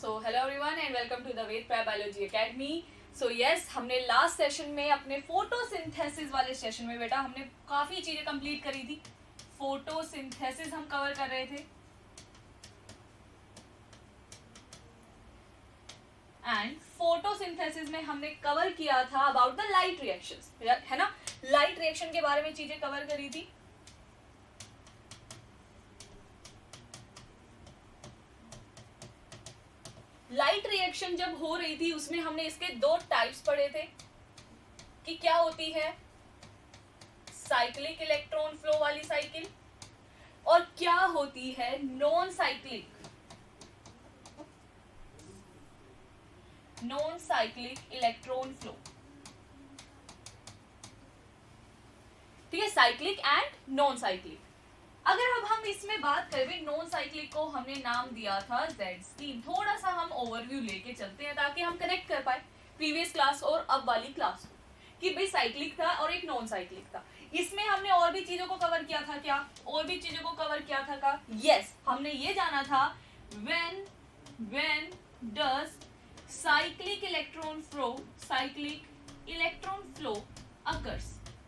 So hello everyone and welcome to the Ved Prep Biology Academy. So yes, हमने last session में अपने photosynthesis वाले session में बेटा हमने काफी चीजें कंप्लीट करी थी. फोटोसिंथेसिस हम कवर कर रहे थे एंड फोटोसिंथेसिस में हमने कवर किया था अबाउट द लाइट रिएक्शंस, है ना. लाइट रिएक्शन के बारे में चीजें कवर करी थी. लाइट रिएक्शन जब हो रही थी उसमें हमने इसके दो टाइप्स पढ़े थे कि क्या होती है साइक्लिक इलेक्ट्रॉन फ्लो वाली साइकिल और क्या होती है नॉन साइक्लिक इलेक्ट्रॉन फ्लो. ठीक है, साइक्लिक एंड नॉन साइक्लिक. अगर अब हम इसमें बात करें, नॉन साइक्लिक को हमने नाम दिया था जेड स्कीम. थोड़ा सा हम ओवरव्यू लेके चलते हैं ताकि हम कनेक्ट कर पाए प्रीवियस क्लास और अब वाली क्लास कि भाई साइक्लिक था और एक नॉन साइक्लिक था. इसमें हमने और भी चीजों को कवर किया था. क्या और भी चीजों को कवर किया था का? यस, हमने ये जाना था when does cyclic electron flow occurs.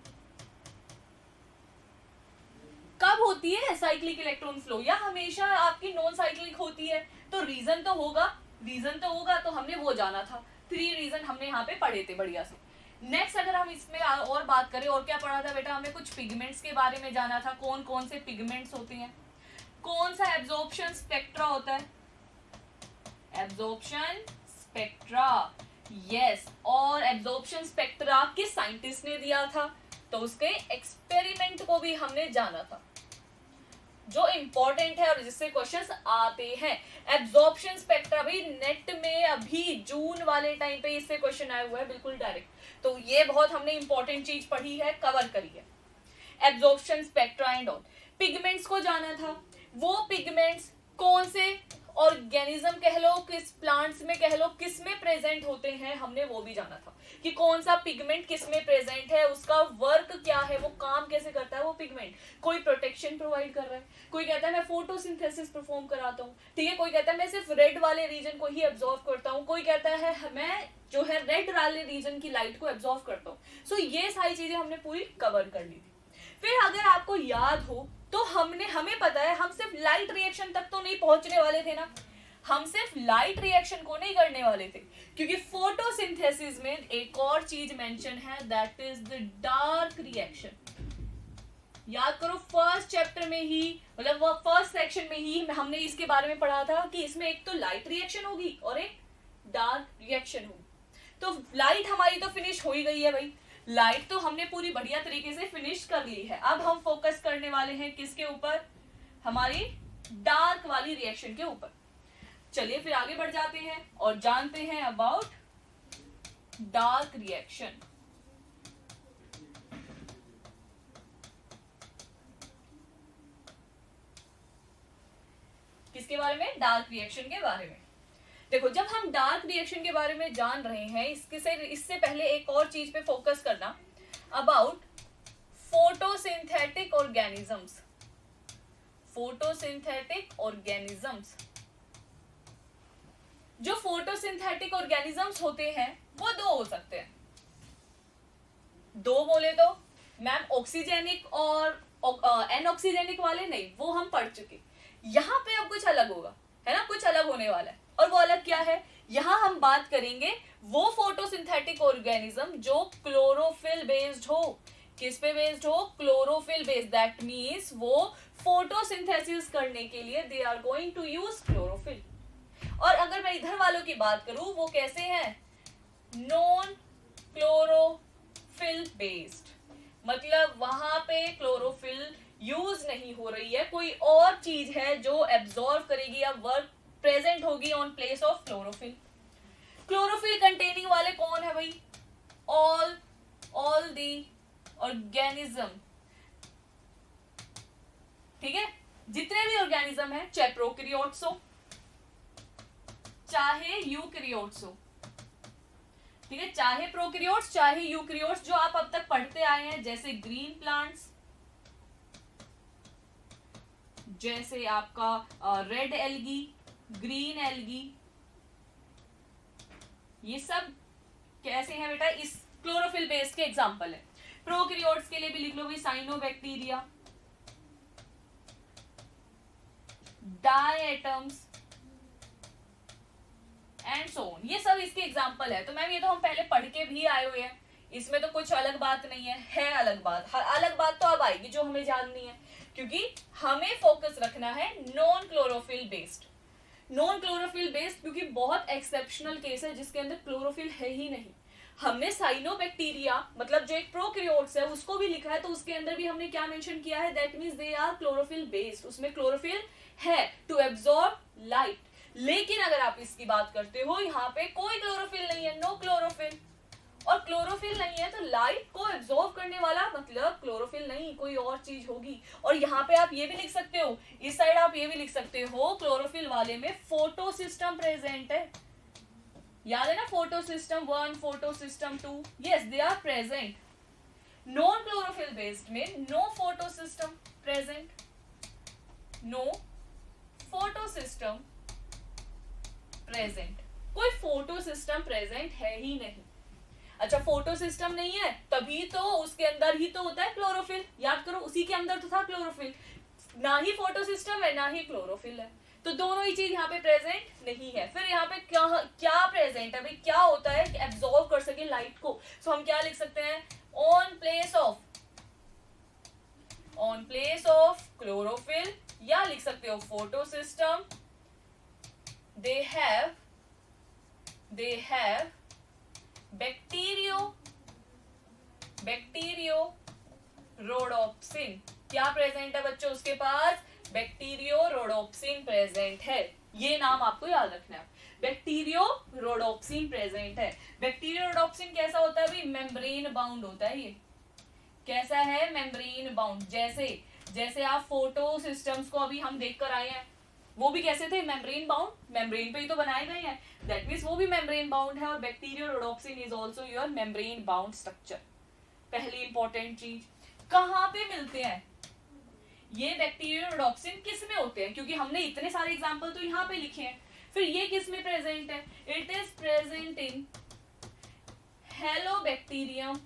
कब होती है साइक्लिक इलेक्ट्रॉन फ्लो या हमेशा आपकी नॉन साइक्लिक होती है? तो रीजन तो होगा तो हमने वो जाना था. 3 रीजन हमने यहाँ पे पढ़े थे बढ़िया से. नेक्स्ट अगर हम इसमें और बात करें, और क्या पढ़ा था बेटा? हमने कुछ पिगमेंट्स के बारे में जाना था. कौन कौन से पिगमेंट्स होते हैं, कौन सा एब्जॉर्प्शन स्पेक्ट्रा होता है, एब्जॉर्प्शन स्पेक्ट्रा. यस, और एब्जॉर्प्शन स्पेक्ट्रा किस साइंटिस्ट ने दिया था? तो उसके एक्सपेरिमेंट को भी हमने जाना था जो इंपॉर्टेंट है और जिससे क्वेश्चंस आते हैं. एब्जॉर्प्शन स्पेक्ट्रा भी नेट में अभी जून वाले टाइम पे इससे क्वेश्चन आया हुआ है बिल्कुल डायरेक्ट. तो ये बहुत हमने इंपॉर्टेंट चीज पढ़ी है, कवर करी है. Absorption spectra and all. Pigments को जाना था. वो पिगमेंट्स कौन से ऑर्गेनिज्म कह लो, किस प्लांट्स में कह लो, किस में प्रेजेंट होते हैं, हमने वो भी जाना था कि कौन सा पिगमेंट किस में प्रेजेंट है, उसका वर्क क्या है, वो काम कैसे करता है वो पिगमेंट. कोई प्रोटेक्शन प्रोवाइड कर रहा है, कोई कहता है मैं फोटोसिंथेसिस परफॉर्म कराता हूँ. ठीक है, कोई कहता है मैं सिर्फ रेड वाले रीजन को ही एब्जॉर्व करता हूँ, कोई कहता है मैं जो है रेड वाले रीजन की लाइट को एब्जॉर्व करता हूँ. सो ये सारी चीजें हमने पूरी कवर कर ली थी. फिर अगर आपको याद हो तो हमें पता है हम सिर्फ लाइट रिएक्शन तक तो नहीं पहुंचने वाले थे ना. हम सिर्फ लाइट रिएक्शन को नहीं करने वाले थे क्योंकि फोटोसिंथेसिस में एक और चीज मेंशन है, that is the dark reaction. याद करो फर्स्ट चैप्टर में ही, मतलब वो फर्स्ट सेक्शन में ही हमने इसके बारे में पढ़ा था कि इसमें एक तो लाइट रिएक्शन होगी और एक डार्क रिएक्शन होगी. तो लाइट हमारी तो फिनिश हो ही गई है भाई. लाइट तो हमने पूरी बढ़िया तरीके से फिनिश कर ली है. अब हम फोकस करने वाले हैं किसके ऊपर? हमारी डार्क वाली रिएक्शन के ऊपर. चलिए फिर आगे बढ़ जाते हैं और जानते हैं अबाउट डार्क रिएक्शन. किसके बारे में? डार्क रिएक्शन के बारे में. देखो, जब हम डार्क रिएक्शन के बारे में जान रहे हैं, इससे पहले एक और चीज पे फोकस करना, about photosynthetic organisms. Photosynthetic organisms, जो फोटोसिंथेटिक ऑर्गेनिजम्स होते हैं वो 2 हो सकते हैं. 2 बोले तो मैम ऑक्सीजेनिक और एनऑक्सीजेनिक वाले नहीं, वो हम पढ़ चुके. यहाँ पे अब कुछ अलग होगा, है ना, कुछ अलग होने वाला है. और वो अलग क्या है? यहाँ हम बात करेंगे वो फोटोसिंथेटिक ऑर्गेनिज्म जो क्लोरोफिल बेस्ड हो. किस पे बेस्ड हो? Chlorophyll based. दैट मीन्स वो फोटोसिंथेसिस करने के लिए they are going to use chlorophyll. और अगर मैं इधर वालों की बात करूं, वो कैसे हैं? Non chlorophyll based. मतलब वहां पे क्लोरोफिल यूज नहीं हो रही है, कोई और चीज है जो एब्जॉर्व करेगी या वर्क प्रेजेंट होगी on place of chlorophyll. Chlorophyll containing वाले कौन है भाई? All the organism. ठीक है, जितने भी ऑर्गेनिज्म है, चाहे प्रोकैरियोट्स हो चाहे यूकैरियोट्स हो. ठीक है, चाहे प्रोकैरियोट्स चाहे यूकैरियोट्स, जो आप अब तक पढ़ते आए हैं, जैसे ग्रीन प्लांट्स, जैसे आपका रेड एल्गी, ग्रीन एल्गी, ये सब कैसे हैं बेटा, इस क्लोरोफिल बेस्ड के एग्जांपल है। प्रोकैरियोट्स के लिए भी लिख लो भाई, cyanobacteria, diatoms and so on, ये सब इसके एग्जांपल है। तो मैम ये तो हम पहले पढ़ के भी आए हुए हैं, इसमें तो कुछ अलग बात नहीं है अलग बात। अलग बात तो अब आएगी जो हमें जाननी है, क्योंकि हमें फोकस रखना है non chlorophyll based. Non chlorophyll based क्योंकि बहुत एक्सेप्शनल केस है जिसके अंदर क्लोरोफिल है ही नहीं। हमने साइनोबैक्टीरिया मतलब जो एक प्रोकैरियोट्स है उसको भी लिखा है, तो उसके अंदर भी हमने क्या मेंशन किया है, that means they are chlorophyll based, उसमें क्लोरोफिल है टू एब्जॉर्ब लाइट। लेकिन अगर आप इसकी बात करते हो, यहाँ पे कोई क्लोरोफिल नहीं है, नो क्लोरोफिल, और क्लोरोफिल नहीं है तो लाइट को एब्जॉर्ब करने वाला मतलब क्लोरोफिल नहीं, कोई और चीज होगी। और यहाँ पे आप ये भी लिख सकते हो, इस साइड आप ये भी लिख सकते हो, क्लोरोफिल वाले में फोटो सिस्टम प्रेजेंट है। याद है ना, photo system 1, photo system 2, yes they are present. Non chlorophyll based में no photo system present, no photo system present, कोई फोटो सिस्टम प्रेजेंट है ही नहीं। अच्छा, फोटो सिस्टम नहीं है तभी तो उसके अंदर ही तो होता है क्लोरोफिल, याद करो उसी के अंदर तो था क्लोरोफिल, ना ही फोटो सिस्टम है ना ही क्लोरोफिल है, तो दोनों ही चीज यहाँ पे प्रेजेंट नहीं है। फिर यहाँ पे क्या प्रेजेंट है भाई, क्या होता है कि एब्जॉर्ब कर सके लाइट को, सो हम क्या लिख सकते हैं, ऑन प्लेस ऑफ क्लोरोफिल, या लिख सकते हो photo system, they have bacteriorhodopsin. क्या प्रेजेंट है बच्चों उसके पास, बैक्टीरियोरोडोप्सिन प्रेजेंट है, ये नाम आपको याद रखना है, बैक्टीरियोरोडोप्सिन प्रेजेंट है। बैक्टीरियोरोडोप्सिन कैसा होता है भाई, मेम्ब्रेन बाउंड होता है। ये कैसा है, मेम्ब्रेन बाउंड, जैसे आप फोटो सिस्टम्स को अभी हम देख कर आए हैं, वो भी कैसे थे, मेम्ब्रेन बाउंड, मेम्ब्रेन पे ही तो बनाए गए हैं, दैट मींस वो भी मेम्ब्रेन बाउंड है। और bacteriorhodopsin is also your membrane bound structure. पहली इंपॉर्टेंट चीज, कहाँ पे मिलते हैं ये बैक्टीरियोरोडोप्सिन, किस में होते हैं, क्योंकि हमने इतने सारे एग्जांपल तो यहाँ पे लिखे हैं, फिर ये किस में प्रेजेंट है, it is present in halobacterium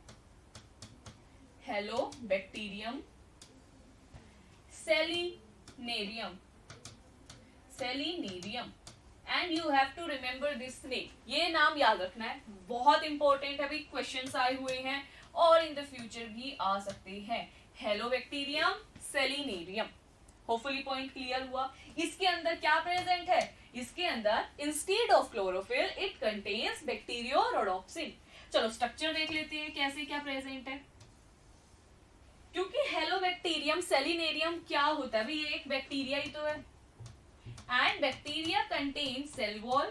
salinarium and you have to remember this name, ये नाम याद रखना है, बहुत इंपॉर्टेंट है, अभी क्वेश्चंस आए हुए हैं और इन द फ्यूचर भी आ सकते हैं। Halobacterium, salinarium, hopefully point clear हुआ। इसके अंदर क्या प्रेजेंट है, इसके अंदर instead of chlorophyll it contains bacteriorhodopsin. चलो स्ट्रक्चर देख लेते हैं कैसे क्या प्रेजेंट है, क्योंकि हेलोबैक्टीरियम सेलिनेरियम क्या होता है भाई, ये एक बैक्टीरिया ही तो है, and bacteria contains cell wall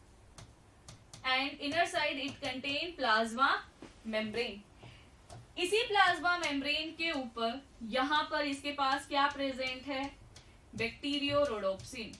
and inner side it contain plasma membrane। इसी प्लाज्मा मेम्ब्रेन के ऊपर यहां पर इसके पास क्या प्रेजेंट है, बैक्टीरियोरोडोप्सिन।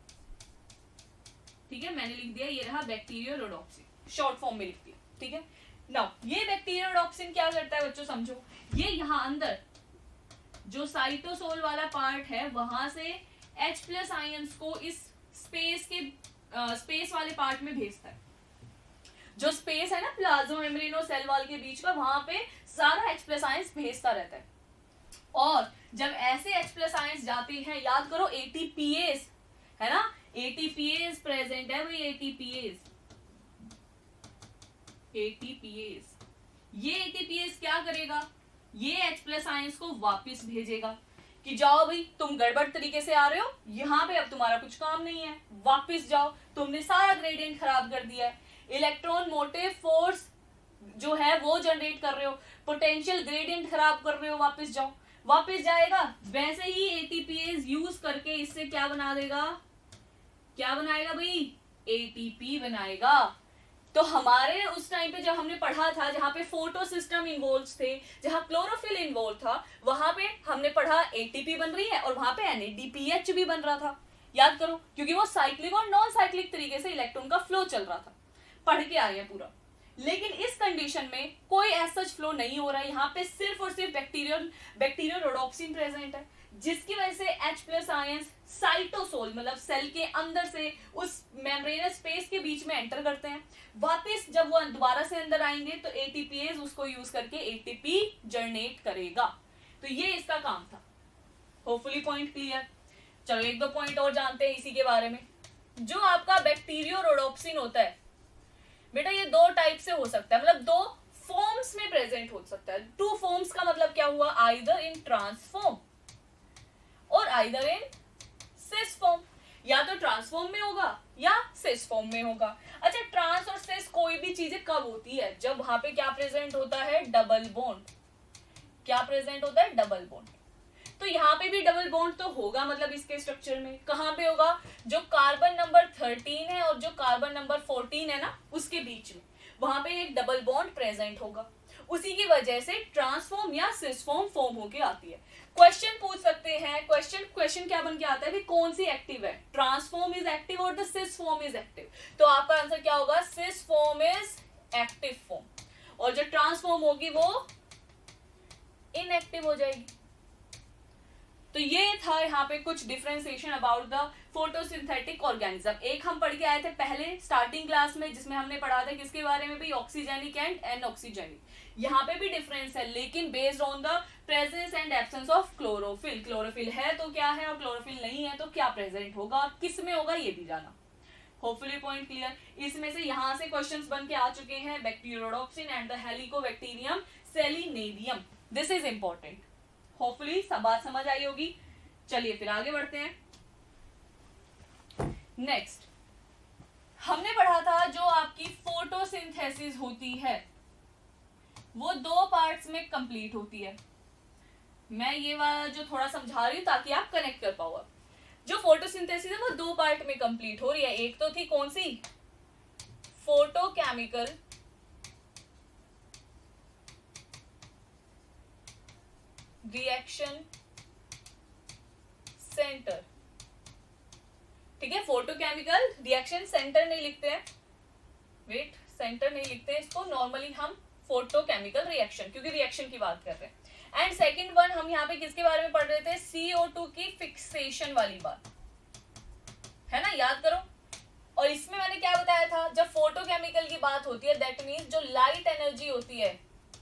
ठीक है, मैंने लिख दिया, ये रहा बैक्टीरियोरोडोप्सिन, शॉर्ट फॉर्म में लिख दिया। ठीक है, नाउ ये बैक्टीरियोरोडोप्सिन क्या करता है बच्चों, समझो, ये यहां अंदर जो साइटोसोल वाला पार्ट है वहां से H+ आयंस को इस स्पेस वाले पार्ट में भेजता है। जो स्पेस है ना प्लाज्मा मेम्ब्रेन और सेल वॉल के बीच का, वहां पे सारा H+ आयंस भेजता रहता है। और जब ऐसे H+ आयंस जाते हैं, याद करो ATPase है ना, ATPase प्रेजेंट है भाई, ATPase। ये ATPase क्या करेगा, ये H+ आयंस को वापस भेजेगा कि जाओ भाई तुम गड़बड़ तरीके से आ रहे हो, यहाँ पे अब तुम्हारा कुछ काम नहीं है, वापस जाओ, तुमने सारा ग्रेडियंट खराब कर दिया है, इलेक्ट्रॉन मोटिव फोर्स जो है वो जनरेट कर रहे हो, पोटेंशियल ग्रेडियंट खराब कर रहे हो, वापस जाओ। वापस जाएगा, वैसे ही ATPase यूज करके इससे क्या बना देगा, क्या बनाएगा भाई, ATP बनाएगा। तो हमारे उस टाइम पे जब हमने पढ़ा था, जहां पे फोटो सिस्टम इन्वॉल्व थे, जहां क्लोरोफिल इन्वॉल्व था, वहां पे हमने पढ़ा ATP बन रही है और वहां पे NADPH भी बन रहा था, याद करो, क्योंकि वो साइक्लिक और नॉन साइक्लिक तरीके से इलेक्ट्रॉन का फ्लो चल रहा था, पढ़ के आए हैं पूरा। लेकिन इस कंडीशन में कोई ऐसा फ्लो नहीं हो रहा है, यहाँ पे सिर्फ और सिर्फ बैक्टीरियल रोडोप्सिन प्रेजेंट है, जिसकी वजह से H+ आयंस साइटोसोल मतलब सेल के अंदर से उस मेम्ब्रेनस स्पेस के बीच में एंटर करते हैं। वापस जब वो दोबारा से अंदर आएंगे तो ATPase उसको यूज करके ATP जनरेट करेगा। तो ये इसका काम था। Hopefully point clear. चलो एक दो पॉइंट और जानते हैं इसी के बारे में। जो आपका बैक्टीरियोरोडोप्सिन होता है बेटा, ये दो टाइप से हो सकता है, मतलब दो फॉर्म्स में प्रेजेंट हो सकता है। 2 फॉर्म्स का मतलब क्या हुआ, आइदर इन ट्रांसफॉर्म और आइदर इन सिस फॉर्म। या तो ट्रांसफॉर्म में होगा या सिस फॉर्म में होगा। अच्छा, ट्रांस और सिस कोई भी चीजें कब होती है, जब वहां पे क्या प्रेजेंट होता है, डबल बॉन्ड। क्या प्रेजेंट होता है, डबल बॉन्ड। तो यहाँ पे भी डबल बॉन्ड तो होगा, मतलब इसके स्ट्रक्चर में कहाँ पे होगा, जो कार्बन नंबर 13 है और जो कार्बन नंबर 14 है ना, उसके बीच में वहां पे एक डबल बॉन्ड प्रेजेंट होगा। उसी की वजह से ट्रांसफॉर्म या सिस फॉर्म होके आती है। क्वेश्चन पूछ सकते हैं, क्वेश्चन क्या बन के आता है कि कौन सी एक्टिव है, ट्रांसफॉर्म इज एक्टिव और the cis form is active. तो आपका आंसर क्या होगा, cis form is active form और जो ट्रांसफॉर्म होगी वो इनएक्टिव हो जाएगी। तो ये था यहाँ पे कुछ differentiation about the photosynthetic organism. एक हम पढ़ के आए थे पहले स्टार्टिंग क्लास में, जिसमें हमने पढ़ा था किसके बारे में भी, ऑक्सीजेनिक एंड एनऑक्सीजेनिक। यहाँ पे भी डिफरेंस है, लेकिन based on the presence and absence of chlorophyll. Chlorophyll है तो क्या है और क्लोरोफिल नहीं है तो क्या प्रेजेंट होगा और किस में होगा, ये भी जाना। Hopefully point clear. इसमें से यहाँ से क्वेश्चंस बन के आ चुके हैं, bacteriorhodopsin and the helicobacterium salinarum. This is important. Hopefully सब बात समझ आई होगी। चलिए फिर आगे बढ़ते हैं। नेक्स्ट हमने पढ़ा था जो आपकी फोटोसिंथेसिस होती है वो 2 पार्ट्स में कंप्लीट होती है। मैं ये वाला जो थोड़ा समझा रही हूं ताकि आप कनेक्ट कर पाओ। जो फोटोसिंथेसिस है वो 2 पार्ट में कंप्लीट हो रही है। एक तो थी कौन सी, फोटोकेमिकल रिएक्शन सेंटर। ठीक है, फोटोकेमिकल रिएक्शन सेंटर नहीं लिखते हैं, वेट सेंटर नहीं लिखते हैं इसको, नॉर्मली हम फोटोकेमिकल रिएक्शन, क्योंकि रिएक्शन की बात कर रहे हैं। एंड सेकंड वन हम यहाँ पे किसके बारे में पढ़ रहे थे, CO2 की फिक्सेशन वाली बात है ना, याद करो। और इसमें मैंने क्या बताया था, जब फोटोकेमिकल की बात होती है दैट मीन्स जो लाइट एनर्जी होती है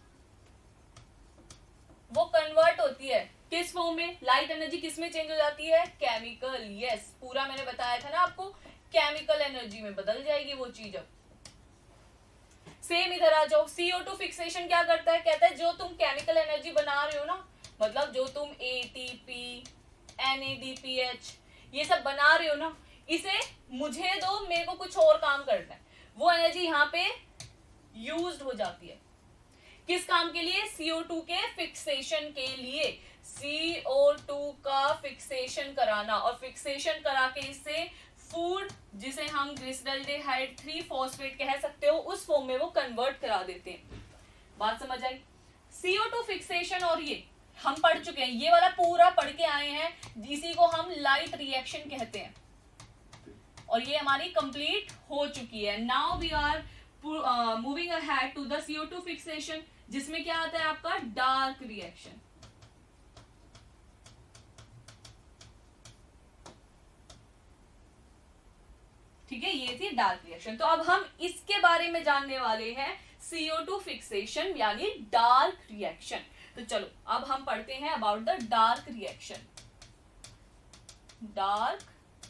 वो कन्वर्ट होती है किस फॉर्म में, लाइट एनर्जी किस में चेंज हो जाती है, केमिकल। यस, पूरा मैंने बताया था ना आपको, केमिकल एनर्जी में बदल जाएगी वो चीज। अब सेम इधर आ जाओ, CO2 फिक्सेशन क्या करता है, कहता है जो तुम केमिकल एनर्जी बना रहे हो ना, मतलब जो तुम ATP NADPH ये सब बना रहे हो ना, इसे मुझे दो, मेरे को कुछ और काम करना है। वो एनर्जी यहाँ पे यूज्ड हो जाती है किस काम के लिए, CO2 के फिक्सेशन के लिए। CO2 का फिक्सेशन कराना और फिक्सेशन करा के इसे फूड, जिसे हम ग्लिसरॉल्डिहाइड 3-फॉस्फेट कह सकते हो, उस फॉर्म में वो कन्वर्ट करा देते हैं। बात समझ आई। CO2 फिक्सेशन और ये हम पढ़ चुके हैं, ये वाला पूरा पढ़ के आए हैं, जिसी को हम लाइट रिएक्शन कहते हैं और ये हमारी कंप्लीट हो चुकी है। Now we are moving ahead to the CO2 fixation, जिसमें क्या आता है आपका डार्क रिएक्शन। ठीक है, ये थी डार्क रिएक्शन। तो अब हम इसके बारे में जानने वाले हैं, CO2 फिक्सेशन यानी डार्क रिएक्शन। तो चलो अब हम पढ़ते हैं about the dark reaction. Dark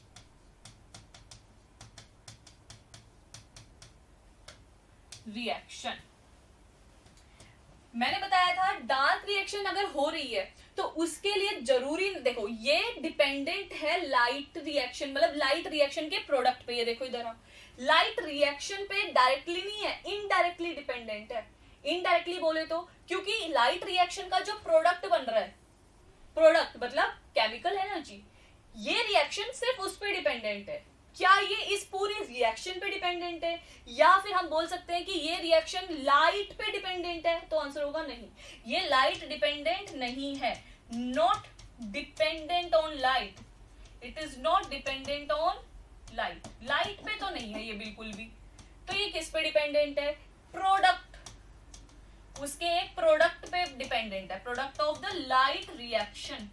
reaction, मैंने बताया था डार्क रिएक्शन अगर हो रही है तो उसके लिए जरूरी, देखो ये डिपेंडेंट है लाइट रिएक्शन, मतलब लाइट रिएक्शन के प्रोडक्ट पे। ये देखो इधर लाइट रिएक्शन पे डायरेक्टली नहीं है, इनडायरेक्टली डिपेंडेंट है। इनडायरेक्टली बोले तो क्योंकि लाइट रिएक्शन का जो प्रोडक्ट बन रहा है, प्रोडक्ट मतलब केमिकल एनर्जी, ये रिएक्शन सिर्फ उस पर डिपेंडेंट है। क्या ये इस पूरी रिएक्शन पे डिपेंडेंट है, या फिर हम बोल सकते हैं कि ये रिएक्शन लाइट पे डिपेंडेंट है, तो आंसर होगा नहीं, ये लाइट डिपेंडेंट नहीं है। Not dependent on light, it is not dependent on light. Light पे तो नहीं है ये बिल्कुल भी। तो ये किस पे डिपेंडेंट है, प्रोडक्ट, उसके एक प्रोडक्ट पे डिपेंडेंट है, product of the light reaction,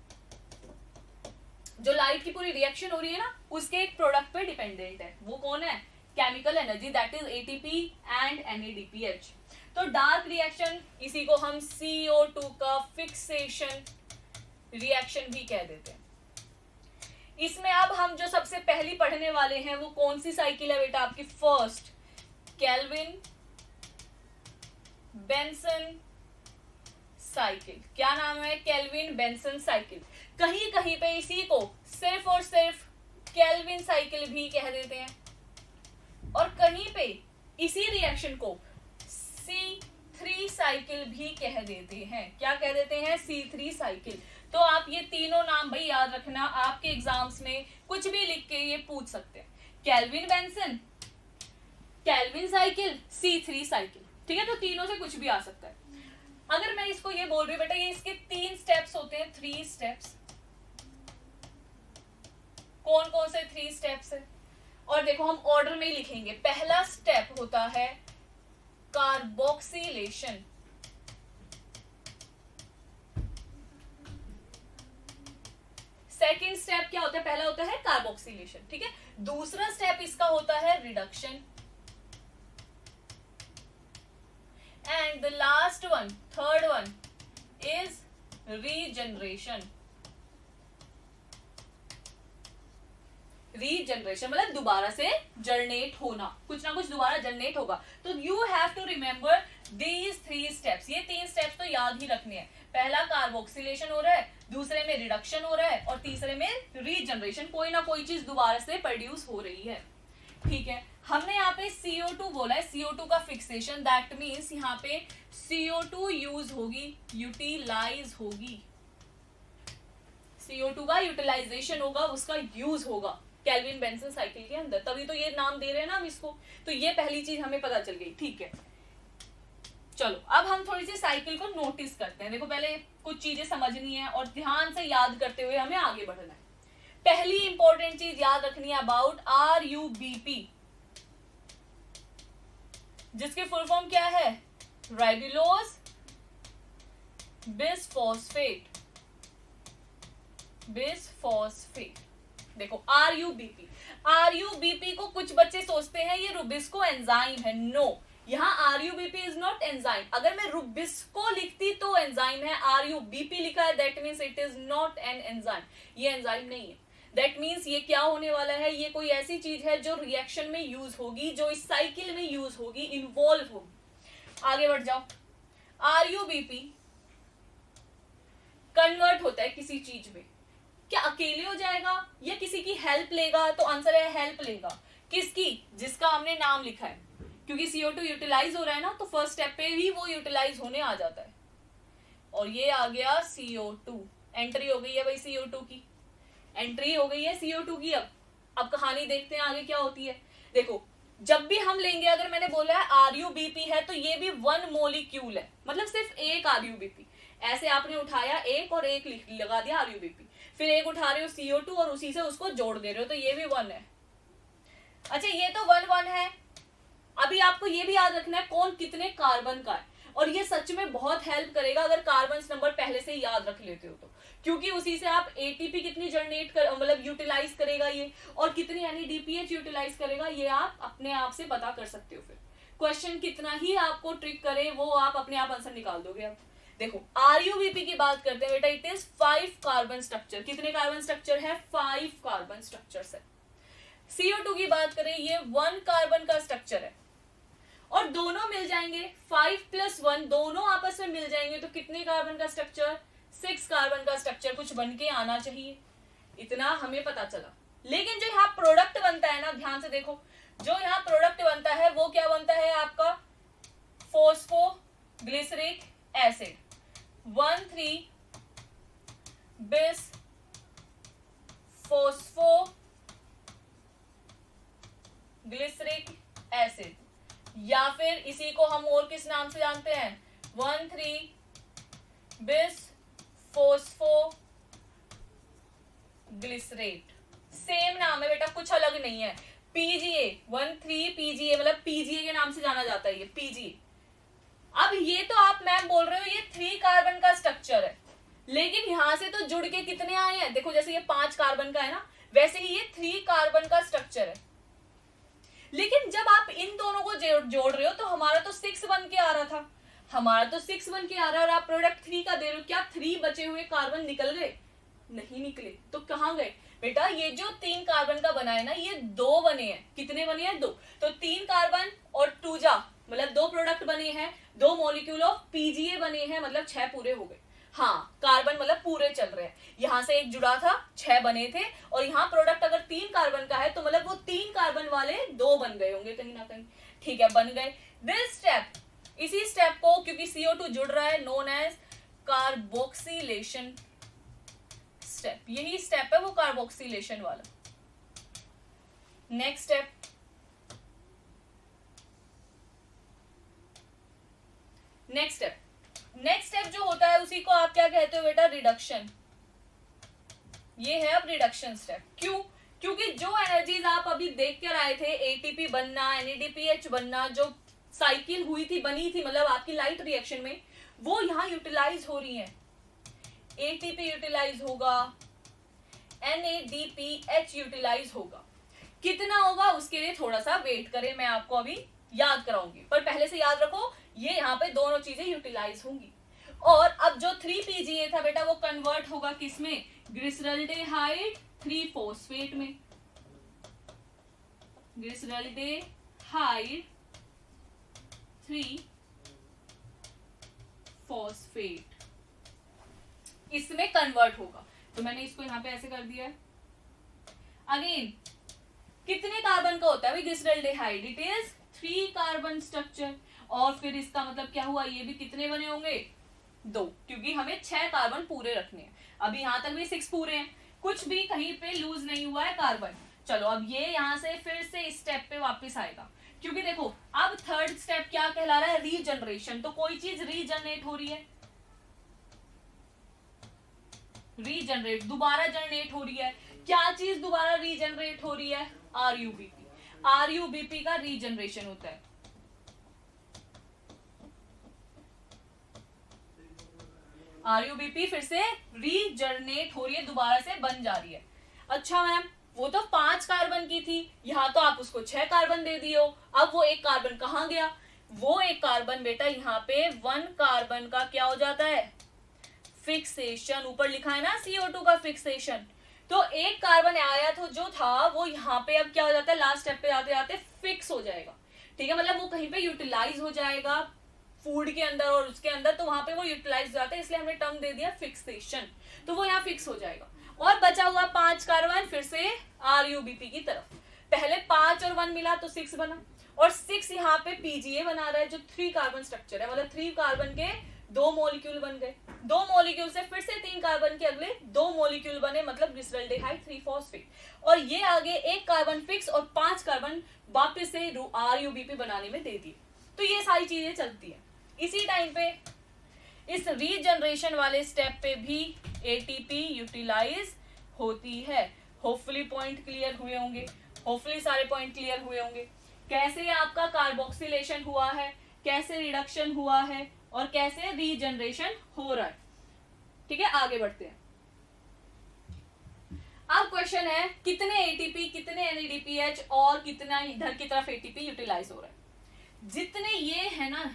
जो लाइट की पूरी रिएक्शन हो रही है ना उसके एक प्रोडक्ट पे डिपेंडेंट है। वो कौन है? Chemical energy, that is ATP and NADPH। तो डार्क रिएक्शन, इसी को हम CO2 का फिक्सेशन रिएक्शन भी कह देते हैं। इसमें अब हम जो सबसे पहली पढ़ने वाले हैं वो कौन सी साइकिल है बेटा आपकी? First Calvin Benson cycle. क्या नाम है? Calvin Benson cycle. कहीं कहीं पे इसी को सिर्फ और सिर्फ केल्विन साइकिल भी कह देते हैं, और कहीं पे इसी रिएक्शन को C3 साइकिल भी कह देते हैं। क्या कह देते हैं? C3 cycle. तो आप ये तीनों नाम भाई याद रखना, आपके एग्जाम्स में कुछ भी लिख के ये पूछ सकते हैं, Calvin Benson, Calvin cycle, C3 cycle. ठीक है, तो तीनों से कुछ भी आ सकता है। अगर मैं इसको ये बोल रही हूँ बेटा ये इसके 3 स्टेप्स होते हैं, 3 स्टेप्स। कौन कौन से 3 स्टेप्स है? और देखो हम ऑर्डर में ही लिखेंगे। पहला स्टेप होता है कार्बोक्सिलेशन, सेकेंड स्टेप क्या होता है? पहला होता है कार्बोक्सिलेशन, ठीक है। दूसरा स्टेप इसका होता है reduction, and the last one, third one is regeneration. Regeneration मतलब दोबारा से जनरेट होना, कुछ ना कुछ दोबारा जनरेट होगा। तो you have to remember these 3 steps. ये 3 स्टेप्स तो याद ही रखने हैं। पहला कार्बोक्सिलेशन हो रहा है, दूसरे में रिडक्शन हो रहा है, और तीसरे में रीजनरेशन, कोई ना कोई चीज दोबारा से प्रोड्यूस हो रही है। ठीक है, हमने यहाँ पे CO2 बोला है, CO2 का फिक्सेशन, दैट मीन्स यहाँ पे CO2 यूज होगी, यूटिलाइज होगी, CO2 का यूटिलाइजेशन होगा, उसका यूज होगा केल्विन बेंसन साइकिल के अंदर, तभी तो ये नाम दे रहे हैं ना हम इसको। तो ये पहली चीज हमें पता चल गई। ठीक है, चलो अब हम थोड़ी सी साइकिल को नोटिस करते हैं। देखो पहले कुछ चीजें समझनी है और ध्यान से याद करते हुए हमें आगे बढ़ना है। पहली इंपॉर्टेंट चीज याद रखनी है अबाउट RUBP, जिसकी फुल फॉर्म क्या है? Ribulose bisphosphate, bisphosphate. देखो RUBP को कुछ बच्चे सोचते हैं ये रुबिस्को एंजाइम है। नो, यहाँ RUBP इज नॉट एंजाइम। अगर मैं रुबिस्को लिखती तो एंजाइम है, RUBP लिखा है that means it is not an enzyme. ये एंजाइम नहीं है। दैट मीन्स ये क्या होने वाला है? ये कोई ऐसी चीज है जो रिएक्शन में यूज होगी, जो इस साइकिल में यूज होगी, इन्वॉल्व होगी। आगे बढ़ जाओ। RUBP कन्वर्ट होता है किसी चीज में, क्या अकेले हो जाएगा या किसी की हेल्प लेगा? तो आंसर है हेल्प लेगा। किसकी? जिसका हमने नाम लिखा है, क्योंकि CO2 यूटिलाइज हो रहा है ना, तो फर्स्ट स्टेप पे ही वो यूटिलाइज होने आ जाता है। और ये आ गया CO2, एंट्री हो गई है भाई CO2 की, एंट्री हो गई है CO2 की। अब कहानी देखते हैं आगे क्या होती है। देखो जब भी हम लेंगे, अगर मैंने बोला है RUBP है तो ये भी 1 मॉलिक्यूल है, मतलब सिर्फ एक RUBP। ऐसे आपने उठाया एक और एक लगा दिया RUBP, फिर एक उठा रहे हो CO2 और उसी से उसको जोड़ दे रहे हो, तो ये भी 1 है। अच्छा ये तो 1 है। अभी आपको ये भी याद रखना है कौन कितने कार्बन का है, और ये सच में बहुत हेल्प करेगा अगर कार्बन नंबर पहले से याद रख लेते हो तो, क्योंकि उसी से आप ATP कितनी जनरेट कर मतलब यूटिलाइज करेगा ये, और कितनी NADPH यूटिलाइज करेगा ये आप अपने आप से पता कर सकते हो। फिर क्वेश्चन कितना ही आपको ट्रिक करे वो आप अपने आप आंसर निकाल दोगे। अब देखो RUBP की बात करते हैं बेटा, इट इज 5 कार्बन स्ट्रक्चर। कितने कार्बन स्ट्रक्चर है? 5 कार्बन स्ट्रक्चर है। CO2 की बात करें, ये 1 कार्बन का स्ट्रक्चर है, और दोनों मिल जाएंगे 5 + 1, दोनों आपस में मिल जाएंगे तो कितने कार्बन का स्ट्रक्चर? 6 कार्बन का स्ट्रक्चर कुछ बन के आना चाहिए। इतना हमें पता चला। लेकिन जो यहाँ प्रोडक्ट बनता है ना, ध्यान से देखो, जो यहाँ प्रोडक्ट बनता है वो क्या बनता है आपका? फॉस्फोग्लिसरिक एसिड, 1,3 बिस फॉस्फोग्लिसरिक एसिड, या फिर इसी को हम और किस नाम से जानते हैं? 1,3 बिस फॉस्फोग्लिसरेट। सेम नाम है बेटा, कुछ अलग नहीं है। पीजीए 13 पीजीए, मतलब पीजीए के नाम से जाना जाता है ये पीजीए। अब ये तो आप मैम बोल रहे हो ये 3 कार्बन का स्ट्रक्चर है, लेकिन यहां से तो जुड़ के कितने आए हैं, देखो जैसे ये 5 कार्बन का है ना, वैसे ही ये 3 कार्बन का स्ट्रक्चर है। लेकिन जब आप इन दोनों को जोड़ रहे हो तो हमारा तो 6 बन के आ रहा था, हमारा तो 6 बन के आ रहा है, और आप प्रोडक्ट 3 का दे रहे हो, क्या 3 बचे हुए कार्बन निकल गए? नहीं निकले। तो कहाँ गए बेटा? ये जो 3 कार्बन का बना है ना, ये 2 बने हैं। कितने बने हैं? 2। तो 3 कार्बन और 2 जा मतलब 2 प्रोडक्ट बने हैं, 2 मॉलिक्यूल ऑफ पीजीए बने हैं, मतलब 6 पूरे हो गए। हाँ, कार्बन मतलब पूरे चल रहे हैं, यहां से एक जुड़ा था, 6 बने थे, और यहाँ प्रोडक्ट अगर 3 कार्बन का है तो मतलब वो 3 कार्बन वाले 2 बन गए होंगे कहीं ना कहीं। ठीक है, बन गए। दिस स्टेप, इसी स्टेप को, क्योंकि CO2 जुड़ रहा है, नोन एज कार्बोक्सिलेशन स्टेप। यही स्टेप है वो कार्बोक्सिलेशन वाला। नेक्स्ट स्टेप, नेक्स्ट स्टेप जो होता है उसी को आप क्या कहते हो बेटा? रिडक्शन। ये है अब रिडक्शन स्टेप। क्यों? क्योंकि जो एनर्जीज आप अभी देख कर आए थे, एटीपी बनना, NADPH बनना, जो साइकिल हुई थी, बनी थी, मतलब आपकी लाइट रिएक्शन में, वो यहाँ यूटिलाइज हो रही है। एटीपी यूटिलाइज होगा, NADPH यूटिलाइज होगा। कितना होगा उसके लिए थोड़ा सा वेट करें, मैं आपको अभी याद कराऊंगी, पर पहले से याद रखो ये यहाँ पे दोनों चीजें यूटिलाइज होंगी। और अब जो 3PGA था बेटा, वो कन्वर्ट होगा किसमें? ग्लिसरॉल्डेहाइड 3-फॉस्फेट में। ग्लिसरॉल्डेहाइड 3-फॉस्फेट इसमें कन्वर्ट होगा। तो मैंने इसको यहाँ पे ऐसे कर दिया है। अगेन कितने कार्बन का होता है glyceraldehyde? It is 3 carbon structure. और फिर इसका मतलब क्या हुआ? ये भी कितने बने होंगे? 2, क्योंकि हमें 6 कार्बन पूरे रखने हैं। अभी यहां तक भी 6 पूरे हैं, कुछ भी कहीं पे लूज नहीं हुआ है कार्बन। चलो अब ये यहां से फिर से इस स्टेप पे वापस आएगा, क्योंकि देखो अब थर्ड स्टेप क्या कहला रहा है? रीजनरेशन। तो कोई चीज रीजनरेट हो रही है, रीजनरेट, दोबारा जनरेट हो रही है। क्या चीज दोबारा रीजनरेट हो रही है? RUBP। RUBP का रीजनरेशन होता है। RUBP फिर से रीजनरेट हो रही है, दोबारा से बन जा रही है। अच्छा मैम, वो तो 5 कार्बन की थी, यहाँ तो आप उसको 6 कार्बन दे दिए हो। अब वो एक कार्बन कहाँ गया? वो एक कार्बन बेटा यहाँ पे 1 कार्बन का क्या हो जाता है? फिक्सेशन। ऊपर लिखा है ना CO2 का फिक्सेशन। तो एक कार्बन आया तो जो था वो यहाँ पे अब क्या हो जाता है? लास्ट स्टेप पे जाते जाते फिक्स हो जाएगा। ठीक है, मतलब वो कहीं पे यूटिलाइज हो जाएगा फूड के अंदर और उसके अंदर, तो वहां पे वो यूटिलाइज हो जाता है, इसलिए हमने टर्म दे दिया फिक्सेशन। तो वो यहाँ फिक्स हो जाएगा। और बचा हुआ 5 कार्बन फिर से RUBP की तरफ। पहले 5 और 1 मिला तो 6 बना, और 6 यहाँ पे PGA बना रहा है जो 3 कार्बन स्ट्रक्चर है, मतलब 3 कार्बन के 2 मॉलिक्यूल बन गए। 2 मॉलिक्यूल से फिर से 3 कार्बन के अगले 2 मॉलिक्यूल बने, मतलब ग्लिसरॉल्डेहाइड 3-फॉस्फेट। और ये आगे एक कार्बन फिक्स और 5 कार्बन वापस से RUBP बनाने में दे दिए। तो ये सारी चीजें चलती है। इसी टाइम पे इस रीजनरेशन वाले स्टेप पे भी ATP यूटिलाइज होती है। होपफुली पॉइंट क्लियर हुए होंगे, होपफुली सारे पॉइंट क्लियर हुए होंगे। कैसे आपका कार्बोक्सिलेशन हुआ है, कैसे रिडक्शन हुआ है, और कैसे रीजनरेशन हो रहा है। ठीक है, आगे बढ़ते हैं। अब क्वेश्चन है कितने ATP, कितने NADPH और कितना इधर की तरफ ATP यूटिलाइज हो रहा है। जितने ये है ना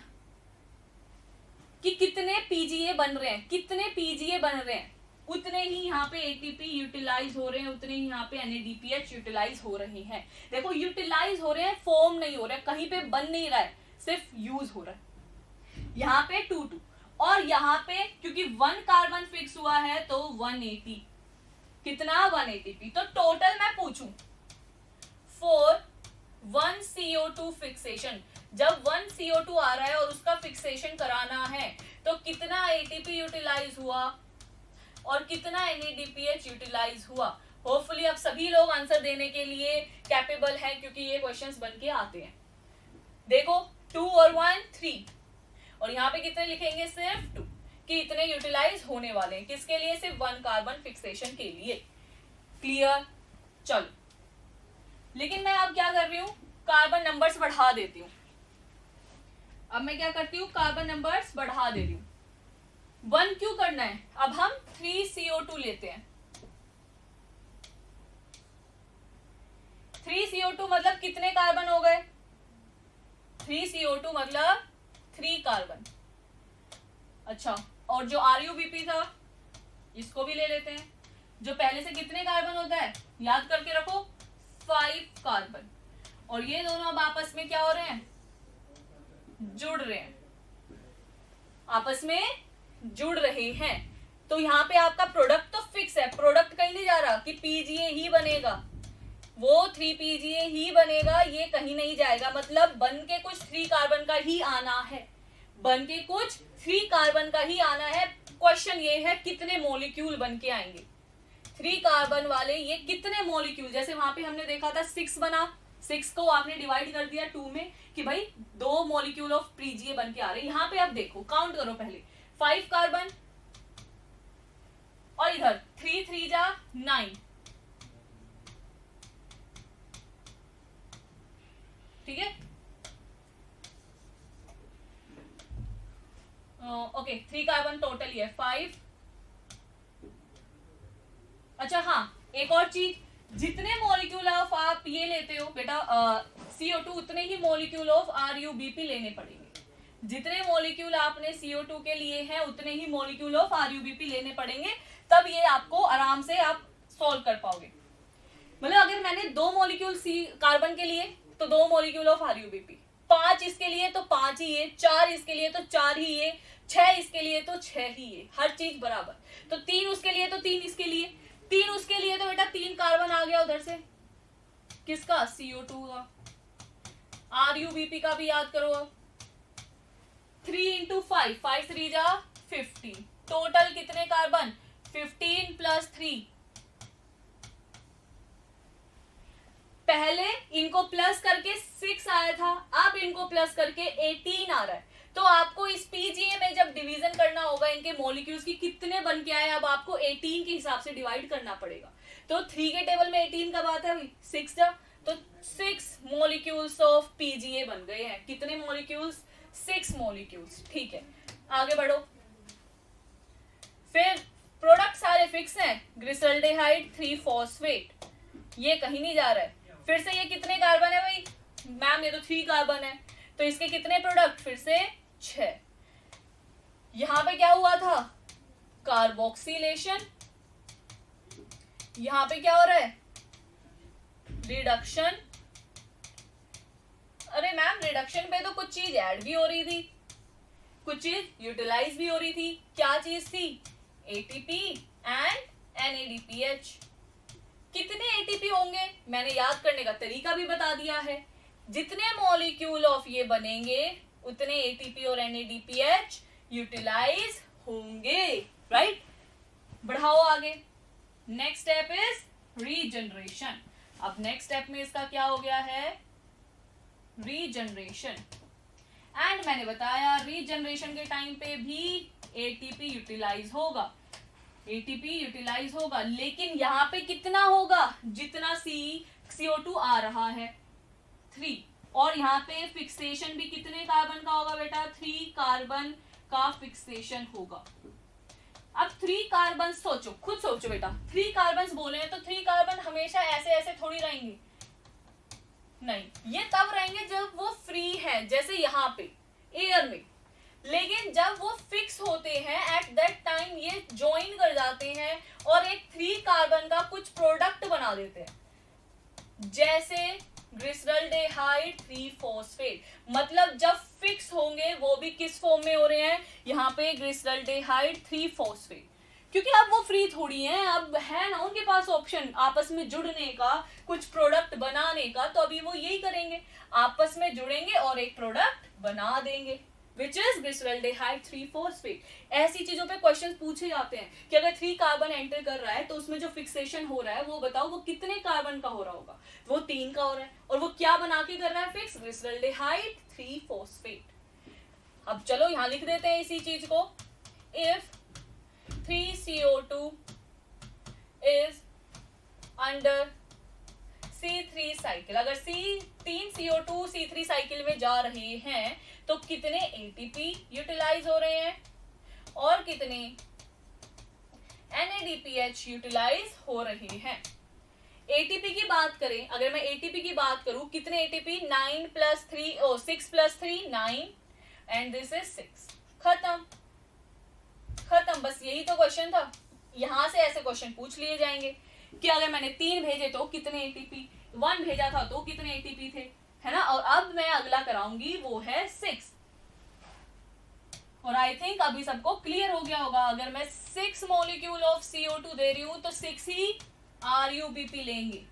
कि कितने PGA बन रहे हैं, कितने PGA बन रहे हैं, उतने ही यहाँ पे ATP यूटिलाइज हो रहे हैं, उतने ही यहाँ पे NADPH यूटिलाइज हो रहे हैं। देखो यूटिलाइज हो रहे हैं, फॉर्म नहीं हो रहा है, कहीं पे बन नहीं रहा है, सिर्फ यूज हो रहा है। यहाँ पे 2-2 और यहाँ पे क्योंकि 1 कार्बन फिक्स हुआ है तो 180, कितना 1 ATP। तो टोटल मैं पूछूं फॉर 1 CO2 फिक्सेशन, जब 1 CO2 आ रहा है और उसका फिक्सेशन कराना है तो कितना ATP यूटिलाइज हुआ और कितना NADPH यूटिलाइज हुआ। होपफुली अब सभी लोग आंसर देने के लिए कैपेबल हैं, क्योंकि ये क्वेश्चंस बन के आते हैं। देखो 2 और 1 3, और यहाँ पे कितने लिखेंगे? सिर्फ 2, कि इतने यूटिलाइज होने वाले हैं। किसके लिए? सिर्फ 1 कार्बन फिक्सेशन के लिए। क्लियर? चलो लेकिन मैं अब क्या कर रही हूँ, कार्बन नंबर्स बढ़ा देती हूँ। अब मैं क्या करती हूँ, कार्बन नंबर्स बढ़ा दे रही हूँ। 1 क्यों करना है, अब हम 3CO2 लेते हैं। 3CO2 मतलब कितने कार्बन हो गए, 3CO2 मतलब 3 कार्बन। अच्छा, और जो RUBP था इसको भी ले लेते हैं। जो पहले से कितने कार्बन होता है, याद करके रखो, 5 कार्बन। और ये दोनों अब आपस में क्या हो रहे हैं, जुड़ रहे हैं, आपस में जुड़ रहे हैं। तो यहाँ पे आपका प्रोडक्ट तो फिक्स है, प्रोडक्ट कहीं नहीं जा रहा कि PGA ही बनेगा, वो 3PGA ही बनेगा, ये कहीं नहीं जाएगा। मतलब बन के कुछ 3 कार्बन का ही आना है, बन के कुछ 3 कार्बन का ही आना है। क्वेश्चन ये है कितने मॉलिक्यूल बन के आएंगे 3 कार्बन वाले, ये कितने मॉलिक्यूल। जैसे वहां पे हमने देखा था 6 बना, 6 को आपने डिवाइड कर दिया 2 में कि भाई 2 मॉलिक्यूल ऑफ PGA बन के आ रहे हैं। यहाँ पे आप देखो, काउंट करो पहले, 5 कार्बन और इधर 3 3 जा 9, ठीक है। ओके, 3 कार्बन टोटल ही है 5। अच्छा हाँ, एक और चीज, जितने मॉलिक्यूल ऑफ आप ये लेते हो बेटा CO2, उतने ही मॉलिक्यूल ऑफ RUBP लेने पड़ेंगे। जितने मॉलिक्यूल आपने CO2 के लिए हैं उतने ही मॉलिक्यूल ऑफ RUBP लेने पड़ेंगे, तब ये आपको आराम से आप सॉल्व कर पाओगे। मतलब अगर मैंने 2 मॉलिक्यूल कार्बन के लिए तो 2 मॉलिक्यूल ऑफ RUBP, 5 इसके लिए तो 5 ही है, 4 इसके लिए तो 4 ही है, 6 इसके लिए तो 6 ही है, हर चीज बराबर। तो 3 उसके लिए तो 3 इसके लिए, 3 उसके लिए तो बेटा 3 कार्बन आ गया उधर से, किसका, CO2 का। RUBP का भी याद करो अब, 3 × 5, 5 3 जा 15, टोटल कितने कार्बन, 15 + 3। पहले इनको प्लस करके 6 आया था, अब इनको प्लस करके 18 आ रहा है। तो आपको इस PGA में जब डिवीजन करना होगा इनके मॉलिक्यूल्स की कितने बन के आए, अब आपको 18 के हिसाब से डिवाइड करना पड़ेगा। तो 3 के टेबल में 18 कब आता है, 6 जा, तो 6 मॉलिक्यूल्स ऑफ PGA बन गए हैं। कितने मॉलिक्यूल्स, 6 मॉलिक्यूल्स, ठीक है। आगे बढ़ो, फिर प्रोडक्ट सारे फिक्स हैं, ग्लिसरॉल्डिहाइड 3-फॉस्फेट, ये कहीं नहीं जा रहा है। फिर से ये कितने कार्बन है भाई, मैम ये तो 3 कार्बन है, तो इसके कितने प्रोडक्ट, फिर से 6। यहां पे क्या हुआ था, कार्बोक्सिलेशन, यहां पे क्या हो रहा है, रिडक्शन। अरे मैम रिडक्शन पे तो कुछ चीज ऐड भी हो रही थी, कुछ चीज यूटिलाइज भी हो रही थी। क्या चीज थी, ATP एंड NADPH। कितने ATP होंगे, मैंने याद करने का तरीका भी बता दिया है। जितने मॉलिक्यूल ऑफ ये बनेंगे उतने ATP और NADPH यूटिलाइज होंगे, राइट। बढ़ाओ आगे, नेक्स्ट स्टेप इज रीजनरेशन। अब नेक्स्ट स्टेप में इसका क्या हो गया है, रीजनरेशन। एंड मैंने बताया रीजनरेशन के टाइम पे भी ATP यूटिलाइज होगा, ATP यूटिलाइज होगा, लेकिन यहाँ पे कितना होगा, जितना CO2 आ रहा है 3, और यहाँ पे फिक्सेशन भी कितने कार्बन का होगा बेटा, 3 कार्बन का फिक्सेशन होगा। अब 3 कार्बन सोचो, खुद सोचो बेटा, 3 कार्बन बोले हैं तो 3 कार्बन हमेशा ऐसे ऐसे थोड़ी रहेंगे, नहीं, ये तब रहेंगे जब वो फ्री है, जैसे यहाँ पे एयर में। लेकिन जब वो फिक्स होते हैं एट दैट टाइम ये ज्वाइन कर जाते हैं और एक 3 कार्बन का कुछ प्रोडक्ट बना देते हैं, जैसे ग्लिसरॉल्डिहाइड 3-फॉस्फेट। मतलब जब फिक्स होंगे वो भी किस फॉर्म में हो रहे हैं, यहाँ पे ग्लिसरॉल्डिहाइड 3-फॉस्फेट, क्योंकि अब वो फ्री थोड़ी हैं, अब है ना उनके पास ऑप्शन आपस में जुड़ने का, कुछ प्रोडक्ट बनाने का। तो अभी वो यही करेंगे, आपस में जुड़ेंगे और एक प्रोडक्ट बना देंगे, which is ग्लिसरॉल्डिहाइड 3-फॉस्फेट। ऐसी चीजों पे क्वेश्चन पूछे जाते हैं कि अगर 3 कार्बन एंटर कर रहा है तो उसमें जो फिक्सेशन हो रहा है वो बताओ वो कितने कार्बन का हो रहा होगा, वो 3 का हो रहा है, और वो क्या बना के कर रहा है, फिक्स ग्लिसरॉल्डिहाइड 3-फॉस्फेट। अब चलो यहां लिख देते हैं इसी चीज को, if 3CO2 is under C3 cycle. अगर तीन CO2 C3 साइकिल में जा रहे हैं तो कितने ATP यूटिलाइज हो रहे हैं और कितने NADPH यूटिलाइज हो रहे हैं। ATP की बात करें, अगर मैं ATP की बात करूं, कितने ATP? 9 + 3 6 + 3 9 and this is 6। खत्म, बस यही तो क्वेश्चन था। यहां से ऐसे क्वेश्चन पूछ लिए जाएंगे कि अगर मैंने 3 भेजे तो कितने ATP, 1 भेजा था तो कितने ATP थे, है ना। और अब मैं अगला कराऊंगी, वो है 6। और आई थिंक अभी सबको क्लियर हो गया होगा। अगर मैं 6 मॉलिक्यूल ऑफ CO2 दे रही हूं तो 6 ही RUBP लेंगे।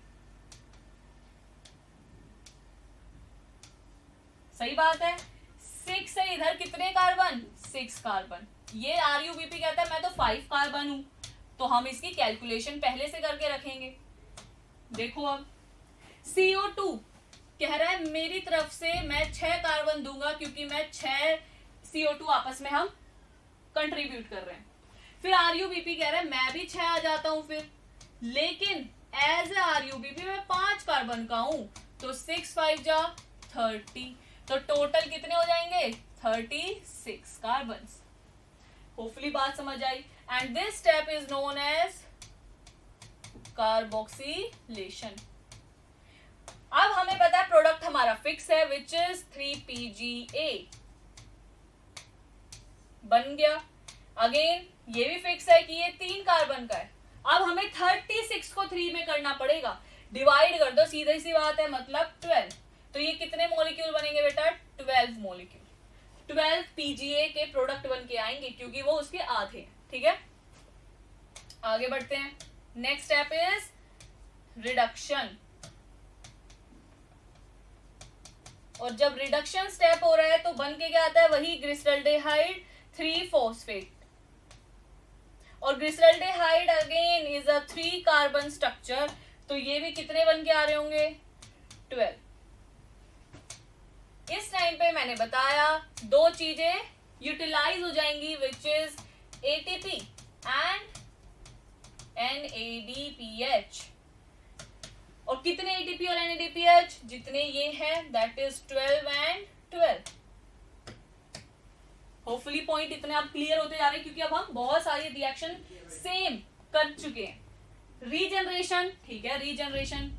सही बात है। 6 से इधर कितने कार्बन? 6 कार्बन। ये RUBP कहता है मैं तो 5 कार्बन हूं, तो हम इसकी कैलकुलेशन पहले से करके रखेंगे। देखो अब CO2 कह रहा है मेरी तरफ से मैं 6 कार्बन दूंगा क्योंकि मैं 6 CO2 आपस में हम कंट्रीब्यूट कर रहे हैं। फिर RUBP कह रहा है मैं भी 6 आ जाता हूं फिर, लेकिन एज ए RUBP मैं 5 कार्बन का हूं, तो 6 5 जा 30, तो टोटल कितने हो जाएंगे? 36 कार्बन। होपफुली बात समझ आई। And this step is known as carboxylation. अब हमें पता है प्रोडक्ट हमारा फिक्स है विच इज 3PGA बन गया। अगेन ये भी फिक्स है कि ये 3 कार्बन का है। अब हमें 36 को 3 में करना पड़ेगा, डिवाइड कर दो, सीधी सी बात है, मतलब 12। तो ये कितने मॉलिक्यूल बनेंगे बेटा? 12 मॉलिक्यूल। 12 PGA के प्रोडक्ट बन के आएंगे क्योंकि वो उसके आधे हैं। ठीक है, आगे बढ़ते हैं। Next step is reduction. और जब रिडक्शन स्टेप हो रहा है तो बन के क्या आता है? वही ग्लिसरॉल्डिहाइड 3-फॉस्फेट। और glyceraldehyde again is a 3 carbon structure, तो ये भी कितने बन के आ रहे होंगे? 12। इस टाइम पे मैंने बताया 2 चीजें यूटिलाइज हो जाएंगी which is ATP and NADPH। और कितने ATP और NADPH? जितने ये हैं, that is 12 and 12। Hopefully point इतने अब क्लियर होते जा रहे हैं क्योंकि अब हम बहुत सारे रिएक्शन सेम कर चुके हैं। रीजनरेशन, ठीक है, रीजनरेशन।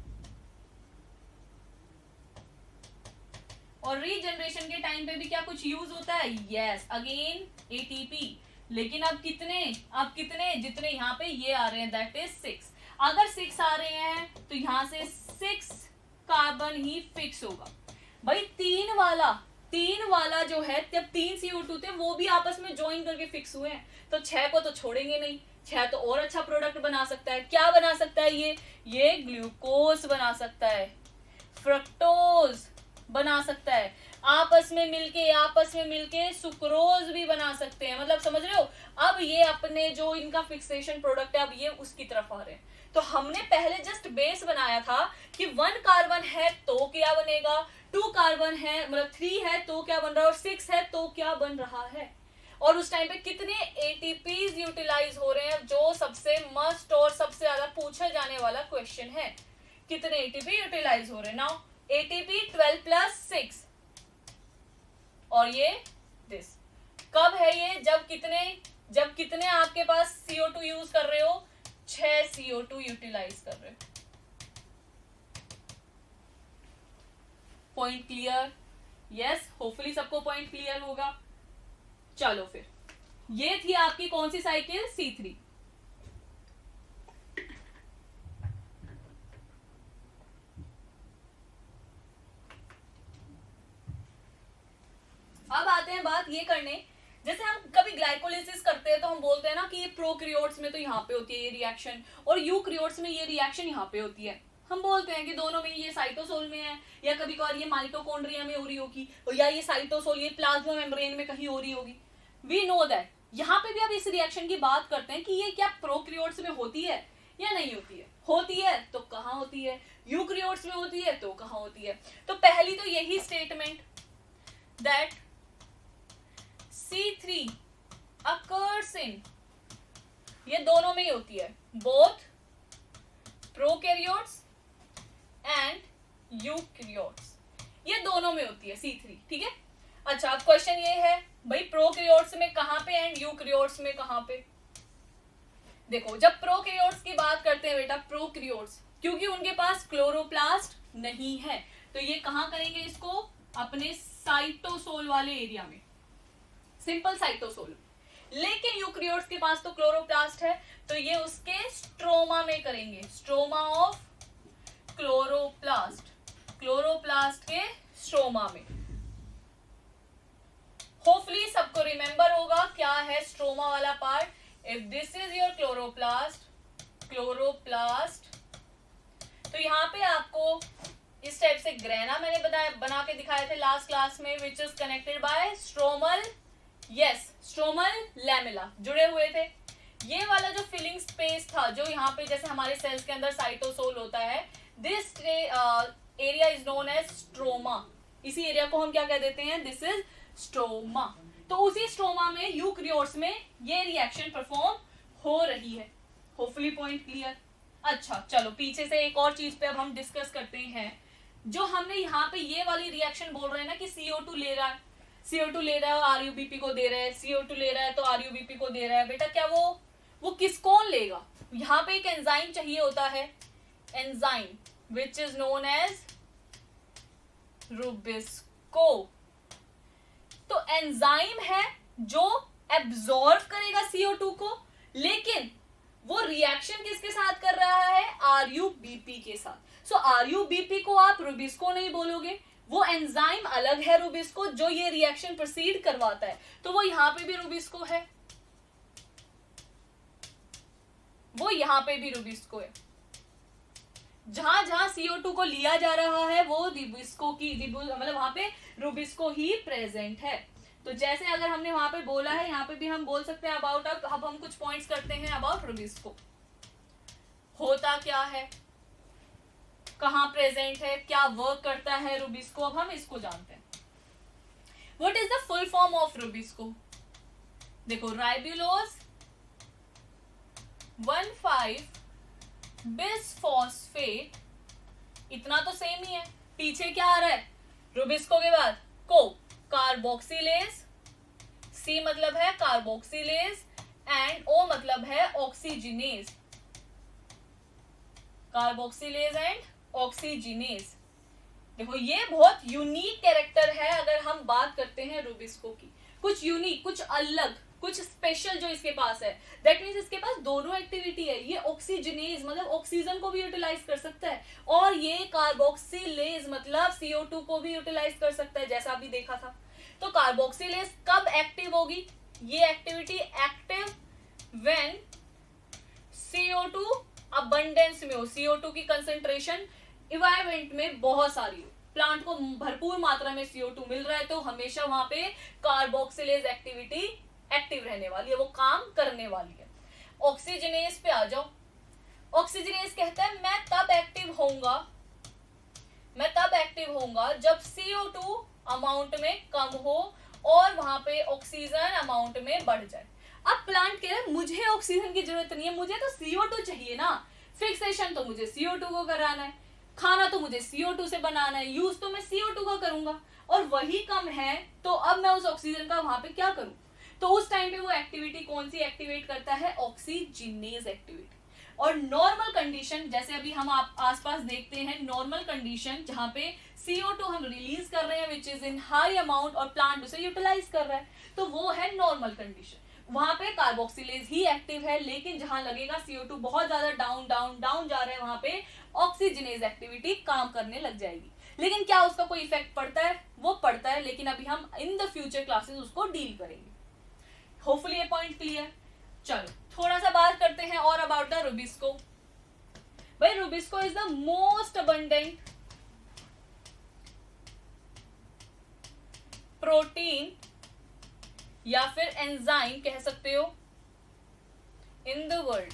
और रीजनरेशन के टाइम पे भी क्या कुछ यूज होता है? Yes, again ATP। लेकिन अब कितने जितने यहाँ पे ये आ रहे हैं, दैट इज 6। अगर 6 आ रहे हैं तो यहाँ से 6 कार्बन ही फिक्स होगा। भाई 3 वाला जो है, जब 3 CO2 थे वो भी आपस में ज्वाइन करके फिक्स हुए हैं, तो 6 को तो छोड़ेंगे नहीं। 6 तो और अच्छा प्रोडक्ट बना सकता है। क्या बना सकता है? ये ग्लूकोज बना सकता है, फ्रक्टोज बना सकता है, आपस में मिलके सुक्रोज भी बना सकते हैं। मतलब समझ रहे हो? अब ये अपने जो इनका फिक्सेशन प्रोडक्ट है, अब ये उसकी तरफ आ रहे हैं। तो हमने पहले जस्ट बेस बनाया था कि 1 कार्बन है तो क्या बनेगा, 2 कार्बन है, मतलब 3 है तो क्या बन रहा है, और 6 है तो क्या बन रहा है। और उस टाइम पे कितने ATPs यूटिलाइज हो रहे हैं, जो सबसे मस्ट और सबसे ज्यादा पूछा जाने वाला क्वेश्चन है। कितने ATP यूटिलाइज हो रहे हैं? नाउ ATP 12 + 6 और ये दिस कब है? ये जब कितने आपके पास CO2 यूज कर रहे हो? 6 CO2 यूटिलाइज कर रहे हो। Point clear? यस, होपफुली सबको पॉइंट क्लियर होगा। चलो फिर, ये थी आपकी कौन सी साइकिल? C3। अब आते हैं बात ये करने, जैसे हम कभी ग्लाइकोलिसिस करते हैं तो हम बोलते हैं ना कि ये प्रोकैरियोट्स में तो यहाँ पे होती है ये रिएक्शन, और यूकैरियोट्स में ये रिएक्शन यहाँ पे होती है। हम बोलते हैं कि दोनों में, ये साइटोसोल में है, या कभी कभार ये माइटोकॉन्ड्रिया में हो रही होगी, या ये साइटोसोल ये प्लाज्मा मेम्ब्रेन में कहीं हो रही होगी। We know that. यहाँ पे भी अब इस रिएक्शन की बात करते हैं कि ये क्या प्रोकैरियोट्स में होती है या नहीं होती है। होती है तो कहाँ होती है, यूकैरियोट्स में होती है तो कहाँ होती है। तो पहली तो यही statement that C3 occurs in, ये दोनों में ही होती है, बोथ प्रोकैरियोट्स एंड यूकैरियोट्स, ये दोनों में होती है C3, ठीक है। अच्छा, अब क्वेश्चन ये है भाई प्रोकैरियोट्स में कहां पे एंड यूकैरियोट्स में कहां पे। देखो, जब प्रोकैरियोट्स की बात करते हैं बेटा, प्रोकैरियोट्स क्योंकि उनके पास क्लोरोप्लास्ट नहीं है, तो ये कहां करेंगे इसको, अपने साइटोसोल वाले एरिया में, सिंपल साइटोसोल। लेकिन यूकैरियोट्स के पास तो क्लोरोप्लास्ट है, तो ये उसके स्ट्रोमा में करेंगे, स्ट्रोमा ऑफ क्लोरोप्लास्ट, क्लोरोप्लास्ट के स्ट्रोमा में। होपफुली सबको रिमेंबर होगा क्या है स्ट्रोमा वाला part. If this is your chloroplast, chloroplast, तो यहाँ पे आपको इस टाइप से ग्रेना मैंने बना के दिखाए थे लास्ट क्लास में, which is connected by stromal, yes stromal lamella जुड़े हुए थे। ये वाला जो फिलिंग स्पेस था, जो यहाँ पे जैसे हमारे सेल्स के अंदर साइटोसोल होता है, this area is known as stroma. इसी एरिया को हम क्या कह देते हैं, दिस इज स्ट्रोमा। तो उसी स्ट्रोमा में यूकैरियोट्स में ये रिएक्शन परफॉर्म हो रही है। Hopefully point clear. अच्छा चलो पीछे से एक और चीज पे अब हम डिस्कस करते हैं। जो हमने यहाँ पे ये वाली रिएक्शन बोल रहे हैं ना कि CO2 ले रहा है, CO2 ले रहा है RUBP को दे रहा है, CO2 ले रहा है तो RUBP को दे रहा है। बेटा क्या वो किसको लेगा, यहाँ पे एक एंजाइम चाहिए होता है, enzyme which is known as rubisco. तो एंजाइम है जो एब्जॉर्ब करेगा CO2 को, लेकिन वो रिएक्शन किसके साथ कर रहा है, RUBP के साथ। सो RUBP को आप रुबिस्को नहीं बोलोगे, वो एंजाइम अलग है रुबिस्को जो ये रिएक्शन प्रोसीड करवाता है। तो वो यहाँ पे भी रुबिस्को है, वो यहाँ पे भी रुबिस्को है। जहां जहां CO2 को लिया जा रहा है वो रुबिस्को की, मतलब वहां पे रुबिस्को ही प्रेजेंट है। तो जैसे अगर हमने वहां पे बोला है, यहाँ पे भी हम बोल सकते हैं अबाउट। अब हम कुछ पॉइंट्स करते हैं अबाउट रुबिस्को। होता क्या है, कहां प्रेजेंट है, क्या वर्क करता है रुबिस्को, अब हम इसको जानते हैं। What is the full form of rubisco. देखो, राइबुलोज 1,5 बिसफॉस्फेट, इतना तो सेम ही है। पीछे क्या आ रहा है, रुबिस्को के बाद को कार्बोक्सिलेज, C मतलब है कार्बोक्सिलेज एंड O मतलब है ऑक्सीजिनेज, कार्बोक्सिलेज एंड ऑक्सीजिनेज। देखो ये बहुत यूनिक कैरेक्टर है अगर हम बात करते हैं रुबिस्को की, कुछ यूनिक, कुछ अलग, कुछ स्पेशल जो इसके पास है। दैट मीन्स इसके पास दोनों एक्टिविटी है, ये ऑक्सीजनेज मतलब ऑक्सीजन को भी यूटिलाइज कर सकता है, और ये कार्बोक्सिलेज मतलब CO2 को भी यूटिलाइज कर सकता है, जैसा अभी देखा था। तो कार्बोक्सिलेज कब एक्टिव होगी, ये activity active when CO2 abundance में हो, CO2 की कंसेंट्रेशन इन्वायरमेंट में बहुत सारी हो, प्लांट को भरपूर मात्रा में CO2 मिल रहा है, तो हमेशा वहां पे कार्बोक्सिलेज एक्टिविटी एक्टिव रहने वाली है, वो काम करने वाली है। ऑक्सीजनेज पे आ जाओ। ऑक्सीजनेज कहता है मैं तब एक्टिव होऊंगा जब CO2 अमाउंट में कम हो और वहां पे ऑक्सीजन अमाउंट में बढ़ जाए। अब प्लांट कह रहा है मुझे ऑक्सीजन की जरूरत नहीं है, मुझे तो CO2 चाहिए ना, फिक्सेशन तो मुझे CO2 को कराना है, खाना तो मुझे CO2 से बनाना है, यूज तो मैं CO2 का करूंगा, और वही कम है, तो अब मैं उस ऑक्सीजन का वहां पे क्या करूं। तो उस टाइम पे वो एक्टिविटी कौन सी एक्टिवेट करता है, ऑक्सीजिनेज एक्टिविटी। और नॉर्मल कंडीशन, जैसे अभी हम आसपास देखते हैं, नॉर्मल कंडीशन जहां पे CO2 हम रिलीज कर रहे हैं which is in high amount और प्लांट उसे यूटिलाइज कर रहा है, तो वो है नॉर्मल कंडीशन। वहां पे कार्बोक्सिलेज ही एक्टिव है, लेकिन जहां लगेगा CO2 बहुत ज्यादा डाउन डाउन डाउन जा रहा है, वहां पे ऑक्सीजनेज एक्टिविटी काम करने लग जाएगी। लेकिन क्या उसका कोई इफेक्ट पड़ता है, वो पड़ता है, लेकिन अभी हम इन द फ्यूचर क्लासेस उसको डील करेंगे। होपफुली ये पॉइंट क्लियर। चलो थोड़ा सा बात करते हैं और अबाउट द रुबिस्को। भाई rubisco is the most abundant protein या फिर एंजाइम कह सकते हो इन द वर्ल्ड,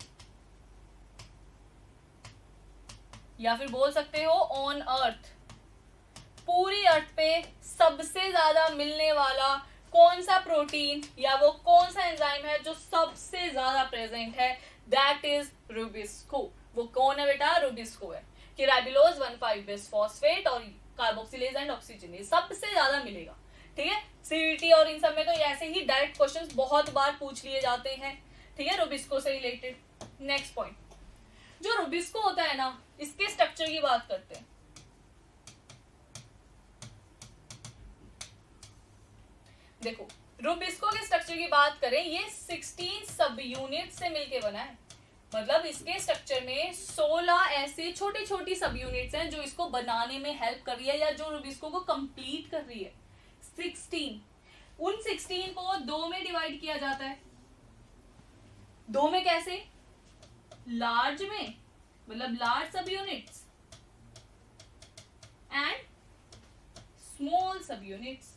या फिर बोल सकते हो ऑन अर्थ। पूरी अर्थ पे सबसे ज्यादा मिलने वाला कौन सा प्रोटीन या वो कौन सा एंजाइम है जो सबसे ज्यादा प्रेजेंट है, दैट इज रुबिस्को। वो कौन है बेटा, रुबिस्को है। कि राइबोलोज 1,5 बिसफॉस्फेट और कार्बोक्सिलेज एंड ऑक्सीजनेज सबसे ज्यादा मिलेगा। ठीक है, सीईटी और इन सब में तो ऐसे ही डायरेक्ट क्वेश्चंस बहुत बार पूछ लिए जाते हैं। ठीक है, रुबिस्को से रिलेटेड। नेक्स्ट पॉइंट, जो रुबिस्को होता है ना, इसके स्ट्रक्चर की बात करते हैं। देखो, रुबिस्को के स्ट्रक्चर की बात करें, ये 16 सब यूनिट से मिलके बना है। मतलब इसके स्ट्रक्चर में 16 ऐसे छोटी छोटी सब यूनिट्स हैं जो इसको बनाने में हेल्प कर रही है या जो रुबिस्को को कंप्लीट कर रही है। 16, उन 16 को 2 में डिवाइड किया जाता है। 2 में कैसे? लार्ज में, मतलब large subunits and small subunits.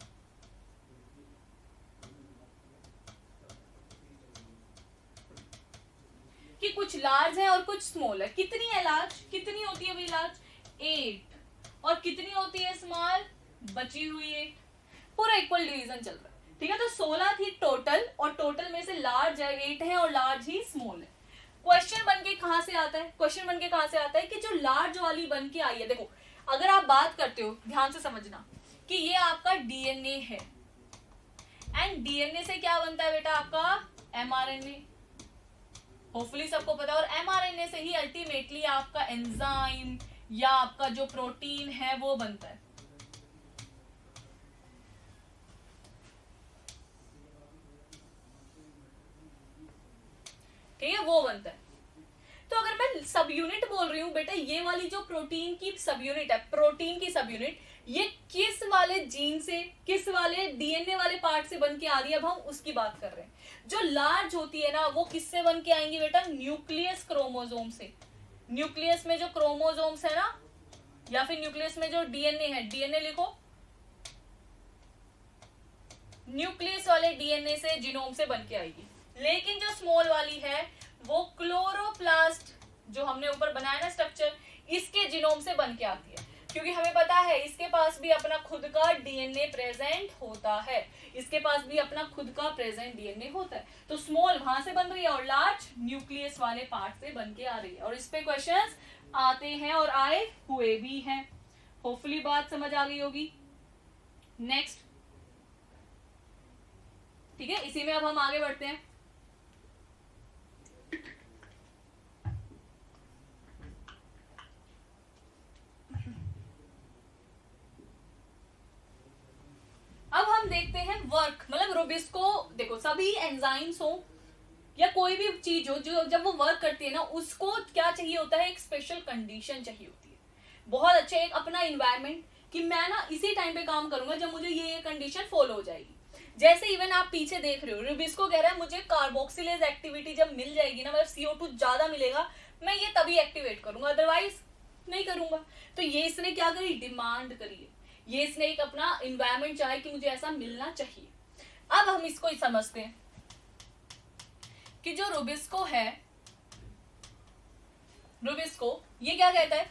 कि कुछ लार्ज है और कुछ स्मॉल है। कितनी है लार्ज? कितनी होती है भाई लार्ज? 8। और कितनी होती है स्मॉल? बची हुई 8। पूरा इक्वल डिवीजन चल रहा है। ठीक है, तो 16 थी टोटल और टोटल में से लार्ज 8 है और लार्ज ही स्मॉल है। क्वेश्चन बन के कहां से आता है? क्वेश्चन बन के कहां से आता है कि जो लार्ज वाली बन के आई है, देखो अगर आप बात करते हो, ध्यान से समझना कि ये आपका डीएनए है एंड डीएनए से क्या बनता है बेटा? आपका एमआरएनए। होपफुली सबको पता है। और एमआरएनए से ही अल्टीमेटली आपका एंजाइम या आपका जो प्रोटीन है वो बनता है। ठीक है, वो बनता है। तो अगर मैं सब यूनिट बोल रही हूं बेटा, ये वाली जो प्रोटीन की सब यूनिट है, प्रोटीन की सब यूनिट, ये किस वाले जीन से, किस वाले डीएनए वाले पार्ट से बन के आ रही है, अब हम उसकी बात कर रहे हैं। जो लार्ज होती है ना, वो किससे बन के आएंगी बेटा? न्यूक्लियस क्रोमोसोम से। न्यूक्लियस में जो क्रोमोसोम्स है ना, या फिर न्यूक्लियस में जो डीएनए है, डीएनए लिखो, न्यूक्लियस वाले डीएनए से, जीनोम से बन के आएगी। लेकिन जो स्मॉल वाली है वो क्लोरोप्लास्ट, जो हमने ऊपर बनाया ना स्ट्रक्चर, इसके जीनोम से बन के आती है। क्योंकि हमें पता है इसके पास भी अपना खुद का डीएनए प्रेजेंट होता है, इसके पास भी अपना खुद का प्रेजेंट डीएनए होता है। तो स्मॉल वहां से बन रही है और लार्ज न्यूक्लियस वाले पार्ट से बन के आ रही है। और इस पे क्वेश्चंस आते हैं और आए हुए भी हैं। होपफुली बात समझ आ गई होगी। नेक्स्ट, ठीक है, इसी में अब हम आगे बढ़ते हैं। अब हम देखते हैं वर्क, मतलब रुबिस्को। देखो, सभी एंजाइम्स हो या कोई भी चीज हो, जो जब वो वर्क करती है ना, उसको क्या चाहिए होता है? एक स्पेशल कंडीशन चाहिए होती है। बहुत अच्छे एक अपना इन्वायरमेंट, कि मैं ना इसी टाइम पे काम करूंगा जब मुझे ये कंडीशन फॉलो हो जाएगी। जैसे इवन आप पीछे देख रहे हो, रुबिस्को कह रहा है मुझे कार्बोक्सिलेज एक्टिविटी जब मिल जाएगी ना, मतलब CO2 ज्यादा मिलेगा, मैं ये तभी एक्टिवेट करूंगा, अदरवाइज नहीं करूंगा। तो ये इसने क्या करी? डिमांड करी है। ये इसने एक अपना इन्वायरमेंट चाहे कि मुझे ऐसा मिलना चाहिए। अब हम इसको समझते हैं कि जो रुबिस्को है, रुबिस्को ये क्या कहता है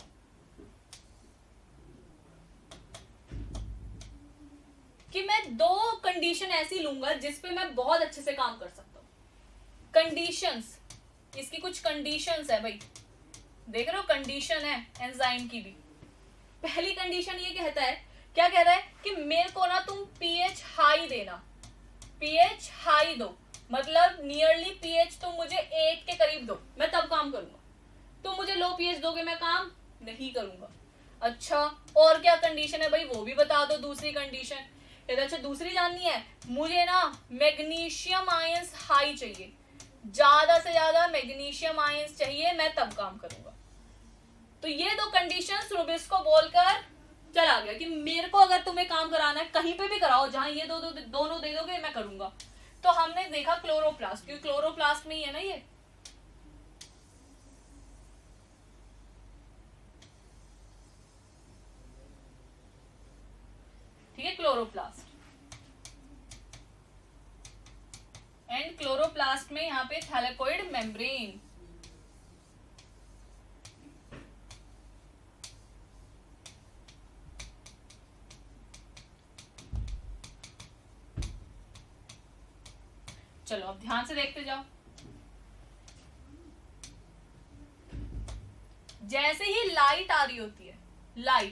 कि मैं 2 कंडीशन ऐसी लूंगा जिसपे मैं बहुत अच्छे से काम कर सकता हूं। कंडीशंस, इसकी कुछ कंडीशंस है भाई, देख रहे हो, कंडीशन है एंजाइम की भी। पहली कंडीशन ये कहता है, क्या कह रहा है कि मेरे को ना तुम पीएच हाई देना, पीएच हाई दो, मतलब नियरली पीएच तुम मुझे 8 के करीब दो, मैं तब काम करूंगा। तुम मुझे लो पीएच दोगे, मैं काम नहीं करूंगा। अच्छा, और क्या कंडीशन है भाई, वो भी बता दो। दूसरी कंडीशन, अच्छा दूसरी जाननी है, मुझे ना मैग्नीशियम आयंस हाई चाहिए, ज्यादा से ज्यादा मैग्नीशियम आयंस चाहिए, मैं तब काम करूंगा। तो ये 2 कंडीशंस रुबिस्को बोलकर चला गया कि मेरे को अगर तुम्हें काम कराना है कहीं पे भी कराओ, जहां ये दोनों दे दोगे मैं करूंगा। तो हमने देखा क्लोरोप्लास्ट, क्योंकि क्लोरोप्लास्ट में ही है ना ये। ठीक है, क्लोरोप्लास्ट एंड क्लोरोप्लास्ट में यहाँ पे थैलेकोइड मेम्ब्रेन। चलो अब ध्यान से देखते जाओ। जैसे ही लाइट आ रही होती है, लाइट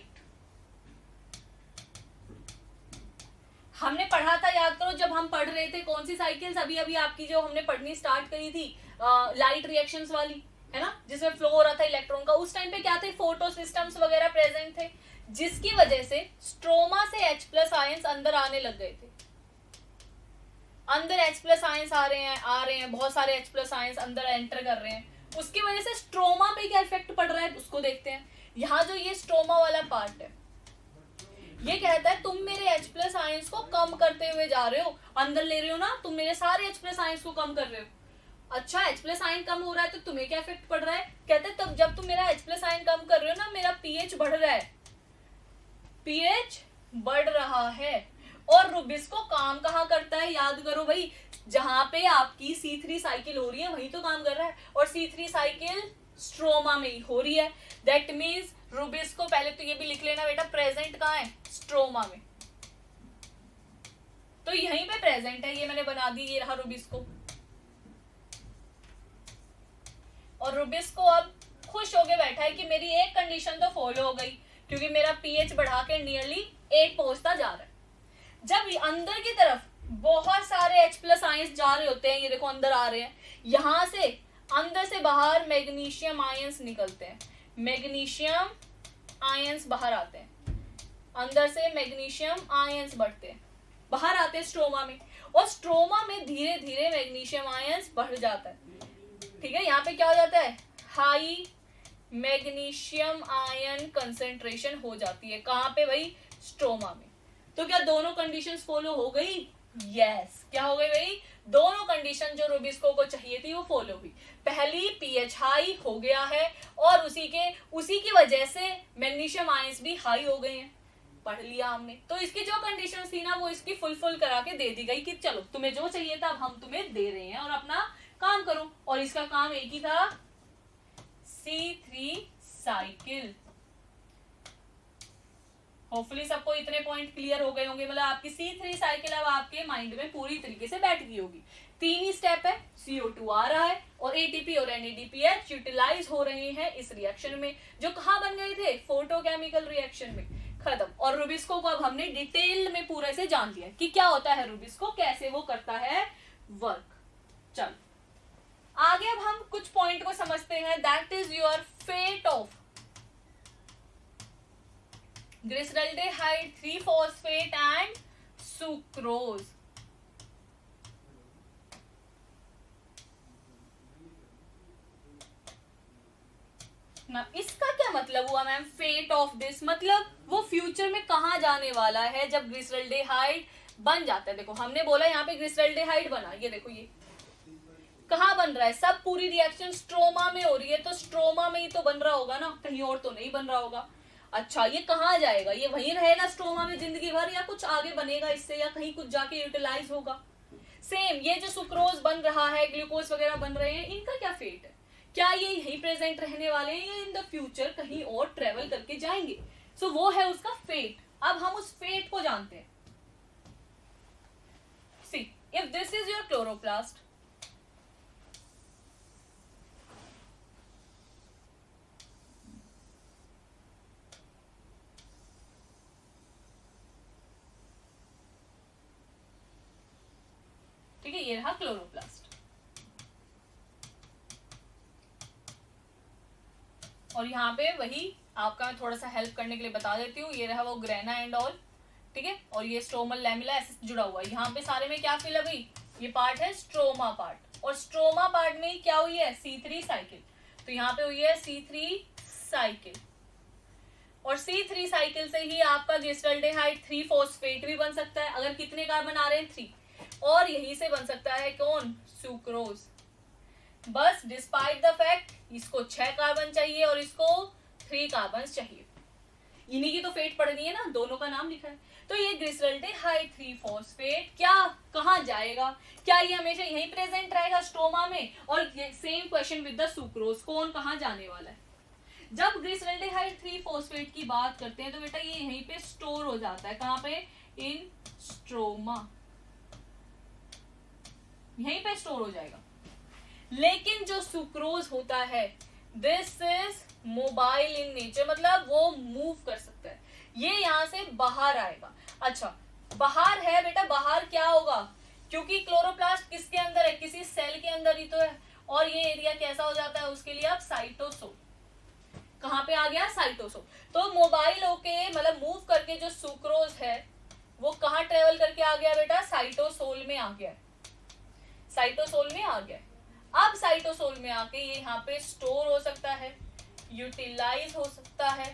हमने पढ़ा था, याद करो जब हम पढ़ रहे थे कौन सी साइकिल्स अभी अभी आपकी जो हमने पढ़नी स्टार्ट करी थी, लाइट रिएक्शंस वाली, है ना, जिसमें फ्लो हो रहा था इलेक्ट्रॉन का। उस टाइम पे क्या थे, फोटो सिस्टम्स वगैरह प्रेजेंट थे, जिसकी वजह से स्ट्रोमा से H+ आयंस अंदर आने लग गए थे। अंदर H+ आयंस आ रहे हैं, बहुत सारे H+ आयंस अंदर एंटर कर रहे हैं। उसकी वजह से स्ट्रोमा पे क्या इफेक्ट पड़ रहा है उसको देखते हैं। यहाँ जो ये स्ट्रोमा वाला पार्ट है, ये कहता है तुम मेरे H+ आयंस को कम करते हुए जा रहे हो, अंदर ले रहे हो ना, तुम मेरे सारे H+ आयंस को कम कर रहे हो। अच्छा, H+ आयन कम हो रहा है तो तुम्हें क्या इफेक्ट पड़ रहा है, कहते हैं तब जब तुम मेरा H+ आयन कम कर रहे हो ना, मेरा pH बढ़ रहा है, pH बढ़ रहा है। और रुबिस्को काम कहाँ करता है, याद करो भाई, जहां पे आपकी C3 साइकिल हो रही है वहीं तो काम कर रहा है, और C3 साइकिल स्ट्रोमा में ही हो रही है। दैट मीन्स रुबिस्को, पहले तो ये भी लिख लेना बेटा, प्रेजेंट कहाँ है, स्ट्रोमा में, तो यहीं पे प्रेजेंट है, ये मैंने बना दी, ये रहा रुबिस्को। और रुबिस्को अब खुश होके बैठा है कि मेरी एक कंडीशन तो फॉलो हो गई, क्योंकि मेरा pH बढ़ा के नियरली 8 पहुंचता जा रहा है। जब अंदर की तरफ बहुत सारे H+ आयंस जा रहे होते हैं, ये देखो अंदर आ रहे हैं, यहां से अंदर से बाहर मैग्नीशियम आयंस निकलते हैं, मैग्नीशियम आयंस बाहर आते हैं, अंदर से मैग्नीशियम आयंस बढ़ते हैं, बाहर आते हैं स्ट्रोमा में, और स्ट्रोमा में धीरे धीरे मैग्नीशियम आयंस बढ़ जाता है। ठीक है, यहाँ पे क्या हो जाता है, हाई मैग्नीशियम आयन कंसेंट्रेशन हो जाती है, कहाँ पे भाई, स्ट्रोमा में। तो क्या दोनों कंडीशंस फॉलो हो गई, यस, क्या हो गई भाई, दोनों कंडीशन जो रुबिस्को को चाहिए थी वो फॉलो हुई। पहली pH हाई हो गया है, और उसी की वजह से मैग्नीशियम आयंस भी हाई हो गए हैं, पढ़ लिया हमने। तो इसकी जो कंडीशन थी ना, वो इसकी फुलफिल करा के दे दी गई कि चलो तुम्हें जो चाहिए था अब हम तुम्हें दे रहे हैं और अपना काम करो। और इसका काम एक ही था, C3 साइकिल। होपफुली सबको इतने पॉइंट क्लियर हो गए होंगे, मतलब आपकी C3 साइकिल अब आपके माइंड में पूरी तरीके से बैठ गई होगी। 3 ही स्टेप है, CO2 आ रहा है और ATP और NADPH यूटिलाइज हो रहे हैं इस रिएक्शन में, जो कहाँ बन गए थे, फोटोकेमिकल रिएक्शन में, खत्म। और रुबिस्को को अब हमने डिटेल में पूरे से जान लिया कि क्या होता है रुबिस्को, कैसे वो करता है वर्क। चलो आगे अब हम कुछ पॉइंट को समझते हैं, that is your fate of glyceraldehyde three phosphate and sucrose. ना इसका क्या मतलब हुआ मैम, फेट ऑफ दिस मतलब वो फ्यूचर में कहा जाने वाला है जब ग्लिसरल्डेहाइड बन जाता है। देखो हमने बोला यहाँ पे ग्लिसरल्डेहाइड बना, ये देखो ये कहाँ बन रहा है, सब पूरी रिएक्शन स्ट्रोमा में हो रही है, तो स्ट्रोमा में ही तो बन रहा होगा ना, कहीं और तो नहीं बन रहा होगा। अच्छा ये कहाँ जाएगा, ये वहीं रहेगा स्ट्रोमा में जिंदगी भर, या कुछ आगे बनेगा इससे, या कहीं कुछ जाके यूटिलाइज होगा। सेम ये जो सुक्रोज बन रहा है, ग्लूकोज वगैरह बन रहे हैं, इनका क्या फेट है, क्या ये यहीं प्रेजेंट रहने वाले हैं या इन द फ्यूचर कहीं और ट्रेवल करके जाएंगे। सो वो है उसका फेट। अब हम उस फेट को जानते हैं। See if this is your chloroplast, ठीक है, ये रहा क्लोरोप्लास्ट, और यहाँ पे वही आपका मैं थोड़ा सा हेल्प करने के लिए बता देती हूँ, ये रहा वो ग्रेना एंड ऑल, ठीक है, और ये स्ट्रोमल लैमेला ऐसे जुड़ा हुआ है। यहाँ पे सारे में क्या फिल है भाई, ये पार्ट है स्ट्रोमा पार्ट, और स्ट्रोमा पार्ट में क्या हुई है, C3 साइकिल, तो यहाँ पे हुई है C3 साइकिल, और C3 साइकिल से ही आपका ग्लिसरल्डेहाइड 3-फॉस्फेट भी बन सकता है, अगर कितने कार्बन आ रहे हैं 3, और यहीं से बन सकता है कौन, सुक्रोज। बस डिस्पाइट द फैक्ट इसको 6 कार्बन चाहिए और इसको 3 कार्बन चाहिए, इन्हीं की तो फेट पड़नी है ना, दोनों का नाम लिखा है। तो ये ग्लिसरल्डेहाइड 3-फॉस्फेट क्या कहाँ जाएगा, क्या ये हमेशा यहीं प्रेजेंट रहेगा स्ट्रोमा में, और same question with the sucrose, कौन कहाँ जाने वाला है। जब ग्लिसरल्डेहाइड 3-फॉस्फेट की बात करते हैं तो बेटा ये यहीं पे स्टोर हो जाता है, कहाँ पे, इन स्ट्रोमा, यहीं पे स्टोर हो जाएगा। लेकिन जो सुक्रोज होता है this is mobile in nature, मतलब वो मूव कर सकता है। ये यहाँ से बाहर आएगा। अच्छा, बाहर है बेटा, बाहर क्या होगा, क्योंकि क्लोरोप्लास्ट किसके अंदर है, किसी सेल के अंदर ही तो है, और ये एरिया कैसा हो जाता है उसके लिए, अब साइटोसोल। कहाँ पे आ गया, साइटोसोल। तो मोबाइल होके मतलब मूव करके जो सुक्रोज है वो कहाँ ट्रेवल करके आ गया बेटा, साइटोसोल में आ गया, साइटोसोल में आ गया। अब साइटोसोल में आके ये यहाँ पे स्टोर हो सकता है, यूटिलाइज हो सकता है।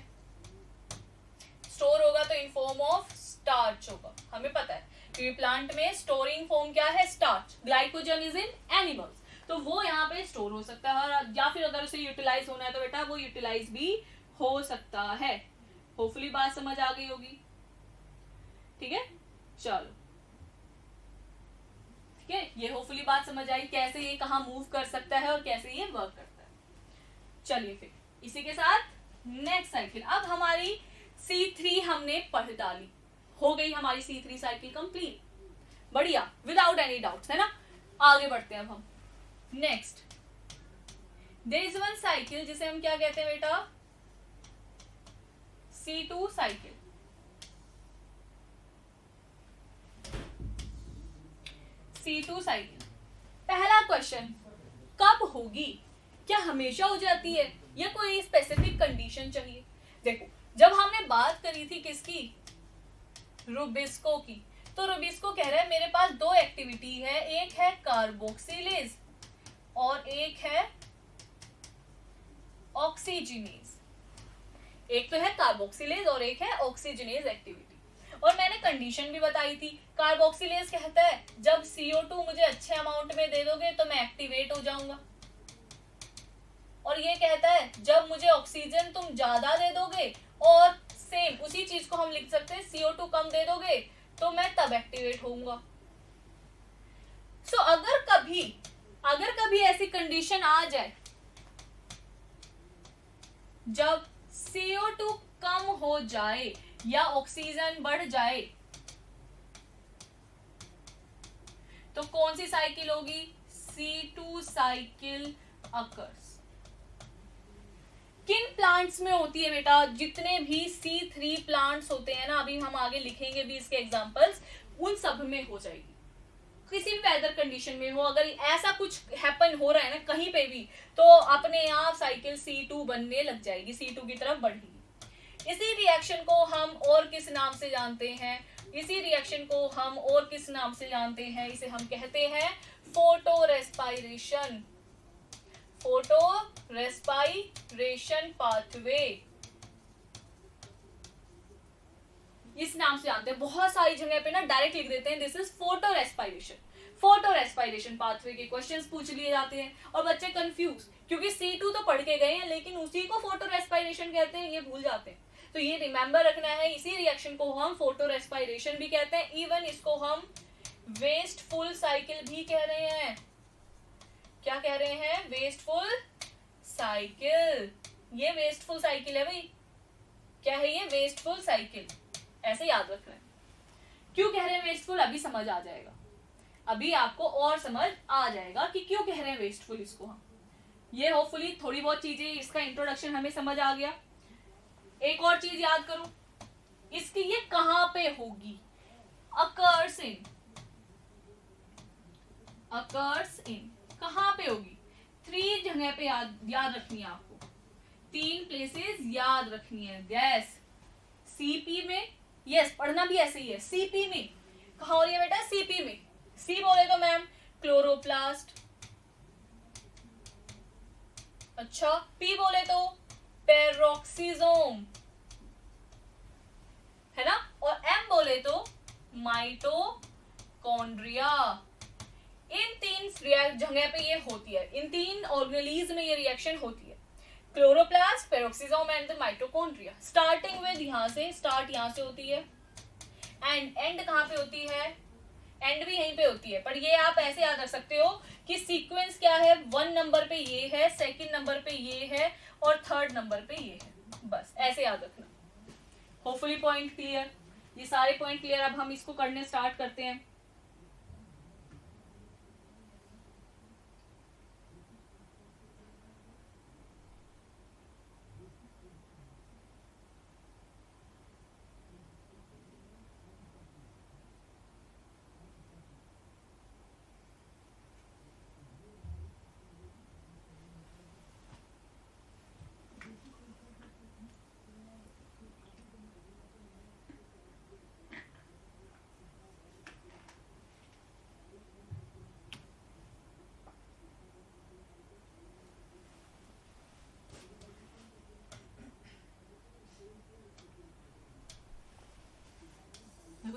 स्टोर होगा तो इन फॉर्म ऑफ स्टार्च होगा, हमें पता है क्योंकि प्लांट में स्टोरिंग फॉर्म क्या है, starch. Glycogen is in animals, तो वो यहाँ पे स्टोर हो सकता है, या फिर अगर उसे यूटिलाइज होना है तो बेटा वो यूटिलाइज भी हो सकता है। होपफुली बात समझ आ गई होगी, ठीक है। चलो ठीक है, ये होपफुली बात समझ आई कैसे ये कहाँ मूव कर सकता है और कैसे ये वर्क करता है। चलिए फिर इसी के साथ नेक्स्ट साइकिल, अब हमारी C3 हमने पढ़ डाली, हो गई हमारी C3 साइकिल कंप्लीट, बढ़िया, विदाउट एनी डाउट्स, है ना। आगे बढ़ते हैं अब हम next. There is one cycle जिसे हम क्या कहते हैं बेटा, C2 साइकिल। C2 साइकिल, पहला क्वेश्चन, कब होगी, क्या हमेशा हो जाती है या कोई स्पेसिफिक कंडीशन चाहिए। देखो, जब हमने बात करी थी किसकी, रुबिस्को की, तो रुबिस्को कह रहा है मेरे पास दो एक्टिविटी है, एक है कार्बोक्सिलेज और एक है ऑक्सीजनेज। एक तो है कार्बोक्सिलेज और एक है ऑक्सीजनेज एक्टिविटी। और मैंने कंडीशन भी बताई थी, कार्बोक्सिलेज कहता है जब CO2 मुझे अच्छे अमाउंट में दे दोगे तो मैं एक्टिवेट हो जाऊंगा, और ये कहता है जब मुझे ऑक्सीजन तुम ज्यादा दे दोगे, और सेम उसी चीज को हम लिख सकते हैं CO2 कम दे दोगे तो मैं तब एक्टिवेट होऊंगा। सो अगर कभी ऐसी कंडीशन आ जाए जब CO2 कम हो जाए या ऑक्सीजन बढ़ जाए, तो कौन सी साइकिल होगी, C2 साइकिल अकर्स। किन प्लांट्स में होती है बेटा, जितने भी C3 प्लांट्स होते हैं ना, अभी हम आगे लिखेंगे भी इसके एग्जांपल्स, उन सब में हो जाएगी। किसी भी वेदर कंडीशन में हो, अगर ऐसा कुछ हैपन हो रहा है ना कहीं पे भी, तो अपने आप साइकिल C2 बनने लग जाएगी, C2 की तरफ बढ़ेगी। इसी रिएक्शन को हम और किस नाम से जानते हैं, इसी रिएक्शन को हम और किस नाम से जानते हैं, इसे हम कहते हैं photorespiration, photorespiration pathway, इस नाम से जानते हैं। बहुत सारी जगह पे ना डायरेक्ट लिख देते हैं this is photorespiration, photorespiration pathway के क्वेश्चंस पूछ लिए जाते हैं और बच्चे कंफ्यूज, क्योंकि C2 तो पढ़ के गए हैं लेकिन उसी को फोटो रेस्पायरेशन कहते हैं, ये भूल जाते हैं। तो ये रिमेंबर रखना है, इसी रिएक्शन को हम फोटो रेस्पायरेशन भी कहते हैं, इवन इसको हम वेस्टफुल साइकिल भी कह रहे हैं। क्या कह रहे हैं, वेस्टफुल साइकिल। ये वेस्टफुल साइकिल है भाई, क्या है ये, वेस्टफुल साइकिल, ऐसे याद रखना है। क्यों कह रहे हैं वेस्टफुल, अभी समझ आ जाएगा, अभी आपको और समझ आ जाएगा कि क्यों कह रहे हैं वेस्टफुल इसको हम। ये होपफुली थोड़ी बहुत चीजें, इसका इंट्रोडक्शन हमें समझ आ गया। एक और चीज याद करो, इसकी ये कहां पे होगी, अकर्स इन, कहां पे होगी, 3 जगह पे याद रखनी है आपको, 3 प्लेसेस याद रखनी है। गैस CP में, यस पढ़ना भी ऐसे ही है, CP में कहा हो रही है बेटा, CP में। C बोले तो मैम क्लोरोप्लास्ट, अच्छा P बोले तो पेरोक्सिसोम, है ना, और M बोले तो माइटोकॉन्ड्रिया। इन 3 जगह पे ये होती है, इन 3 ऑर्गेनेलिज में ये रिएक्शन होती है, chloroplast, peroxisome and mitochondria. Starting with यहाँ से, स्टार्ट यहाँ से होती है, एंड कहाँ पे होती है, एंड भी यहीं पे होती है। पर ये आप ऐसे याद रख सकते हो कि सीक्वेंस क्या है, 1 नंबर पे ये है, 2nd नंबर पे ये है और 3rd नंबर पे ये है, बस ऐसे याद रखना। होपफुली पॉइंट क्लियर, ये सारे पॉइंट क्लियर। अब हम इसको करने स्टार्ट करते हैं।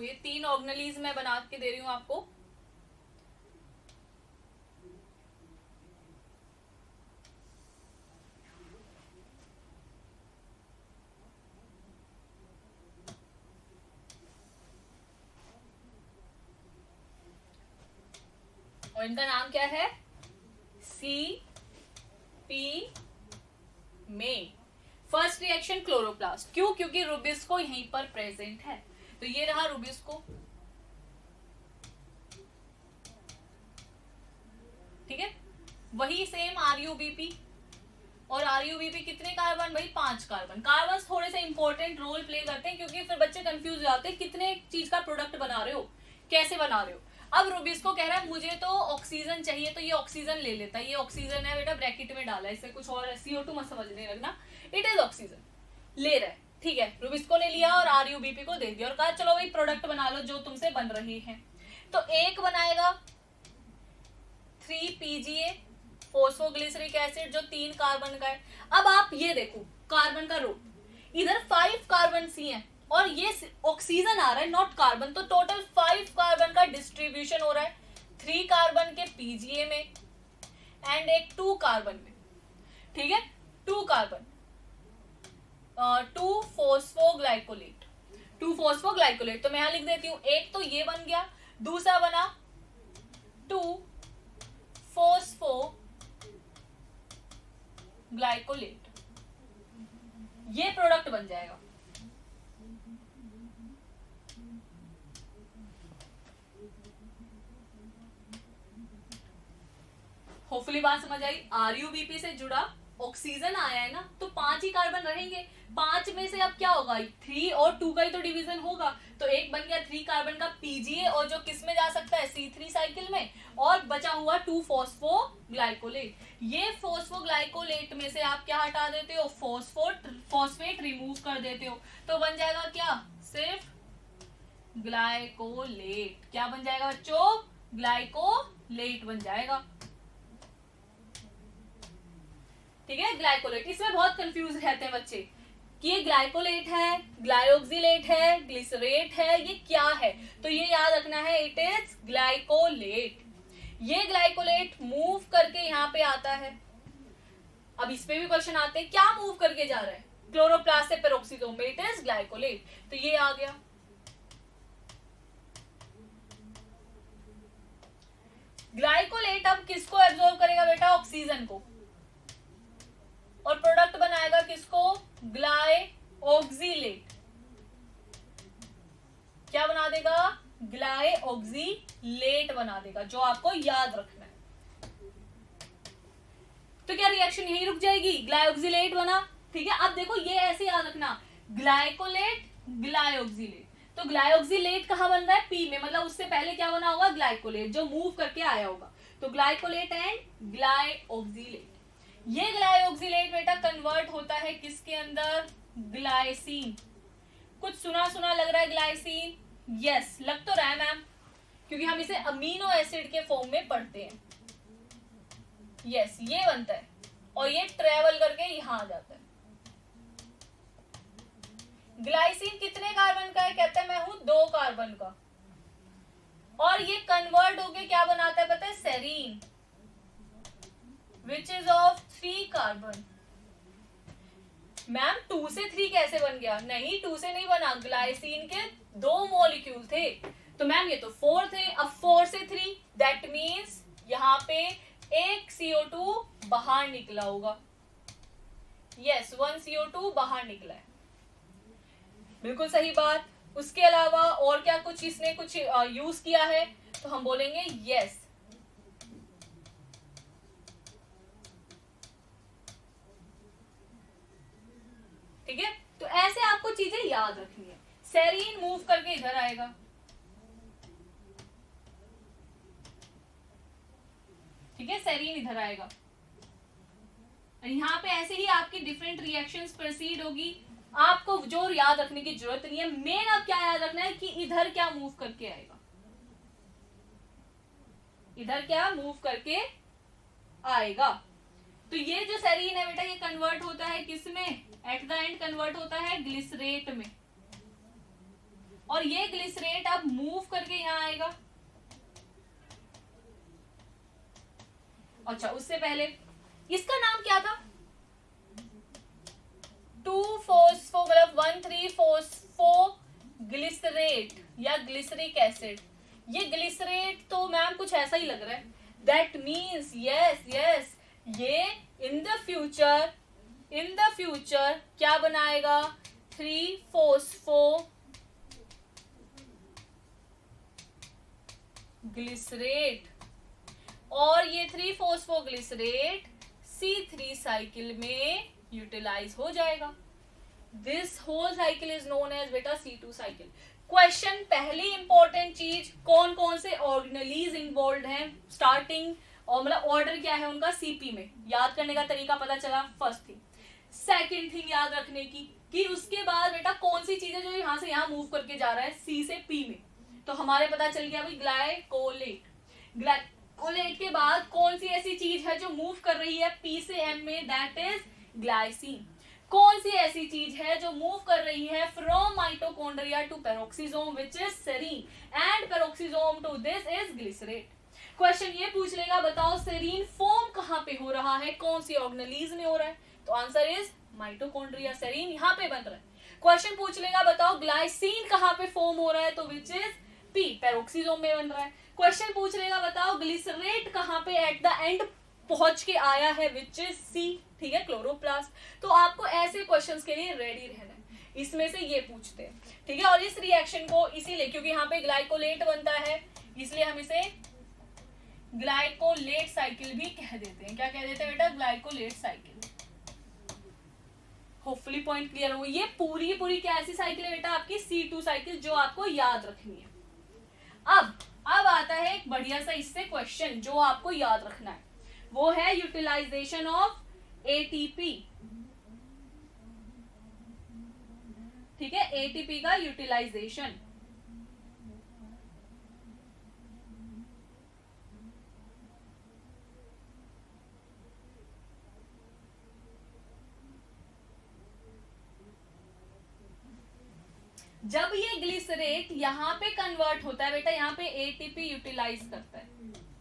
ये 3 ऑर्गेनेलीज मैं बना के दे रही हूं आपको। और इनका नाम क्या है? सी पी में। First reaction chloroplast. क्यों? क्योंकि रुबिस्को यहीं पर प्रेजेंट है। तो ये रहा रुबिस्को, ठीक है। वही सेम आरयूबीपी, और आरयूबीपी कितने कार्बन भाई? 5 कार्बन। कार्बन थोड़े से इंपॉर्टेंट रोल प्ले करते हैं, क्योंकि फिर बच्चे कंफ्यूज हो जाते हैं कितने चीज का प्रोडक्ट बना रहे हो, कैसे बना रहे हो। अब रुबिस्को कह रहा है मुझे तो ऑक्सीजन चाहिए, तो ये ऑक्सीजन ले लेता है। ये ऑक्सीजन है बेटा, ब्रैकेट में डाला है, इसे कुछ और CO2 मत समझने लगना, इट इज ऑक्सीजन ले रहा है, ठीक है। रुबिस्को ने लिया और आरयूबीपी को दे दिया और कहा चलो भाई प्रोडक्ट बना लो जो तुमसे बन रही है। तो एक बनाएगा 3PGA फोस्फोग्लिसरिक एसिड, जो 3 कार्बन का है। अब आप ये देखो कार्बन का रो, इधर 5 कार्बन सी है और ये ऑक्सीजन आ रहा है, नॉट कार्बन। तो टोटल 5 कार्बन का डिस्ट्रीब्यूशन हो रहा है, 3 कार्बन के PGA में एंड एक 2 कार्बन में, ठीक है। 2 कार्बन 2 फोस्फोग्लाइकोलेट, 2 फोस्फोग्लाइकोलेट। तो मैं यहां लिख देती हूं, एक तो ये बन गया, दूसरा बना 2 फोस्फोग्लाइकोलेट, ये प्रोडक्ट बन जाएगा। होपफुली बात समझ आई। आरयूबीपी से जुड़ा ऑक्सीजन आया है ना, तो 5 ही कार्बन रहेंगे। 5 में से अब क्या होगा? 3 और 2 का ही तो डिवीजन होगा। तो एक बन गया 3 कार्बन का PGA, और जो किस में जा सकता है? C3 साइकिल में। और बचा हुआ 2 फोस्फोग्लाइकोलेट। ये फोस्फोग्लाइकोलेट में से आप क्या हटा देते हो? फॉस्फेट रिमूव कर देते हो। तो बन जाएगा क्या? सिर्फ ग्लाइकोलेट। क्या बन जाएगा बच्चों? ग्लाइकोलेट बन जाएगा, ठीक है। ग्लाइकोलेट, इसमें बहुत कंफ्यूज रहते हैं बच्चे कि ये ग्लाइकोलेट है, ग्लाइऑक्सिलेट है, ग्लिसरेट है, ये क्या है। तो ये याद रखना है, इट इज ग्लाइकोलेट। ये ग्लाइकोलेट मूव करके यहाँ पे आता है। अब इस पे भी क्वेश्चन आते हैं, क्या मूव करके जा रहा है? क्लोरोप्लास्ट से पेरोक्सीसोम में, इट इज ग्लाइकोलेट। तो ये आ गया। ग्लाइकोलेट अब किसको एब्जॉर्ब करेगा बेटा? ऑक्सीजन को, और प्रोडक्ट बनाएगा किसको? ग्लाइऑक्सिलेट। क्या बना देगा? ग्लाइऑक्सिलेट बना देगा, जो आपको याद रखना है। तो क्या रिएक्शन यहीं रुक जाएगी? ग्लाइऑक्सिलेट बना, ठीक है। अब देखो ये ऐसे याद रखना, ग्लाइकोलेट ग्लाइऑक्सिलेट। तो ग्लाइऑक्सिलेट कहां बन रहा है? P में, मतलब उससे पहले क्या बना होगा? ग्लाइकोलेट, जो मूव करके आया होगा। तो ग्लाइकोलेट एंड ग्लाइऑक्सिलेट। ये ग्लाइऑक्सिलेट बेटा कन्वर्ट होता है किसके अंदर? ग्लाइसिन। कुछ सुना सुना लग रहा है ग्लाइसिन? यस, लग तो रहा है मैम, क्योंकि हम इसे अमीनो एसिड के फॉर्म में पढ़ते हैं। यस, ये बनता है और ये ट्रेवल करके यहां आ जाता है। ग्लाइसिन कितने कार्बन का है? कहता है मैं हूं 2 कार्बन का, और ये कन्वर्ट होके क्या बनाता है पता है? Serine, which is of 3 carbon. Ma'am 2 से 3 कैसे बन गया? नहीं, 2 से नहीं बना, ग्लाइसिन के 2 मॉलिक्यूल थे। तो मैम ये तो 4 थे, अब 4 से 3, दैट मीन्स यहाँ पे एक CO2 बाहर निकला होगा। यस, 1 CO2 बाहर निकला है, बिल्कुल सही बात। उसके अलावा और क्या कुछ इसने कुछ यूज किया है? तो हम बोलेंगे यस। ठीक है, तो ऐसे आपको चीजें याद रखनी है। सेरीन मूव करके इधर आएगा, ठीक है, सेरीन इधर आएगा। यहाँ पे ऐसे ही आपकी डिफरेंट रिएक्शंस प्रोसीड होगी। आपको जो याद रखने की जरूरत नहीं है, मेन अब क्या याद रखना है कि इधर क्या मूव करके आएगा, इधर क्या मूव करके आएगा। तो ये जो सेरीन है बेटा, ये कन्वर्ट होता है किसमें? एट द एंड कन्वर्ट होता है ग्लिसरेट में। और ये ग्लिसरेट अब मूव करके यहाँ आएगा। अच्छा, उससे पहले इसका नाम क्या था? 2-फॉस्फो मतलब 1,3-फॉस्फो ग्लिसरेट या ग्लिसरिक एसिड। ये ग्लिसरेट तो मैम कुछ ऐसा ही लग रहा है। दैट मीन्स यस ये इन द फ्यूचर क्या बनाएगा? 3-फॉस्फो ग्लिसरेट, और ये 3-फॉस्फो ग्लिसरेट C3 साइकिल में यूटिलाइज हो जाएगा। This whole cycle is known as बेटा C2 साइकिल। क्वेश्चन, पहली इंपॉर्टेंट चीज, कौन कौन से ऑर्गेनेलीज इन्वॉल्व हैं स्टार्टिंग, और मतलब ऑर्डर क्या है उनका CP में, याद करने का तरीका पता चला, फर्स्ट थिंग। सेकंड थिंग याद रखने की कि उसके बाद बेटा कौन सी चीज है जो यहाँ से यहाँ मूव करके जा रहा है C से P में, तो हमारे पता चल गया भाई ग्लाइकोलेट। ग्लाइकोलेट के बाद कौन सी ऐसी चीज है जो मूव कर रही है P से M में, दैट इज ग्लाइसिन। कौन सी ऐसी चीज है जो मूव कर रही है from mitochondria to peroxisome which is serine and peroxisome to this is glycerate. Question ये पूछ लेगा, बताओ सेरीन फॉर्म कहाँ पे हो रहा है, कौन सी ऑर्गेनेलीज में हो रहा है, तो आंसर इज माइटोकॉन्ड्रिया। सेरीन यहाँ पे बन रहा है। क्वेश्चन पूछ लेगा, बताओ ग्लाइसिन कहाँ पे फॉर्म हो रहा है, तो विच इज P, पेरोक्सिसोम में बन रहा है। क्वेश्चन पूछ लेगा, बताओ ग्लिसरेट कहाँ पे एट द एंड पहुंच के आया है, विच इज C, ठीक है, क्लोरोप्लास्ट। तो आपको ऐसे क्वेश्चंस के लिए रेडी रहना है, इसमें से ये पूछते हैं, ठीक है। और इस रिएक्शन को इसीलिए, क्योंकि यहाँ पे ग्लाइकोलेट बनता है, इसलिए हम इसे ग्लाइकोलेट साइकिल भी कह देते हैं। क्या कह देते हैं बेटा? Glycolate cycle. Hopefully point clear हो। ये पूरी क्या ऐसी साइकिल है बेटा? आपकी C2 साइकिल, जो आपको याद रखनी है। अब आता है एक बढ़िया सा इससे क्वेश्चन जो आपको याद रखना है, वो है यूटिलाइजेशन ऑफ ATP, ठीक है, ATP का यूटिलाइजेशन। जब ये ग्लिसरेट यहाँ पे कन्वर्ट होता है बेटा, यहाँ पे ATP यूटिलाइज करता है।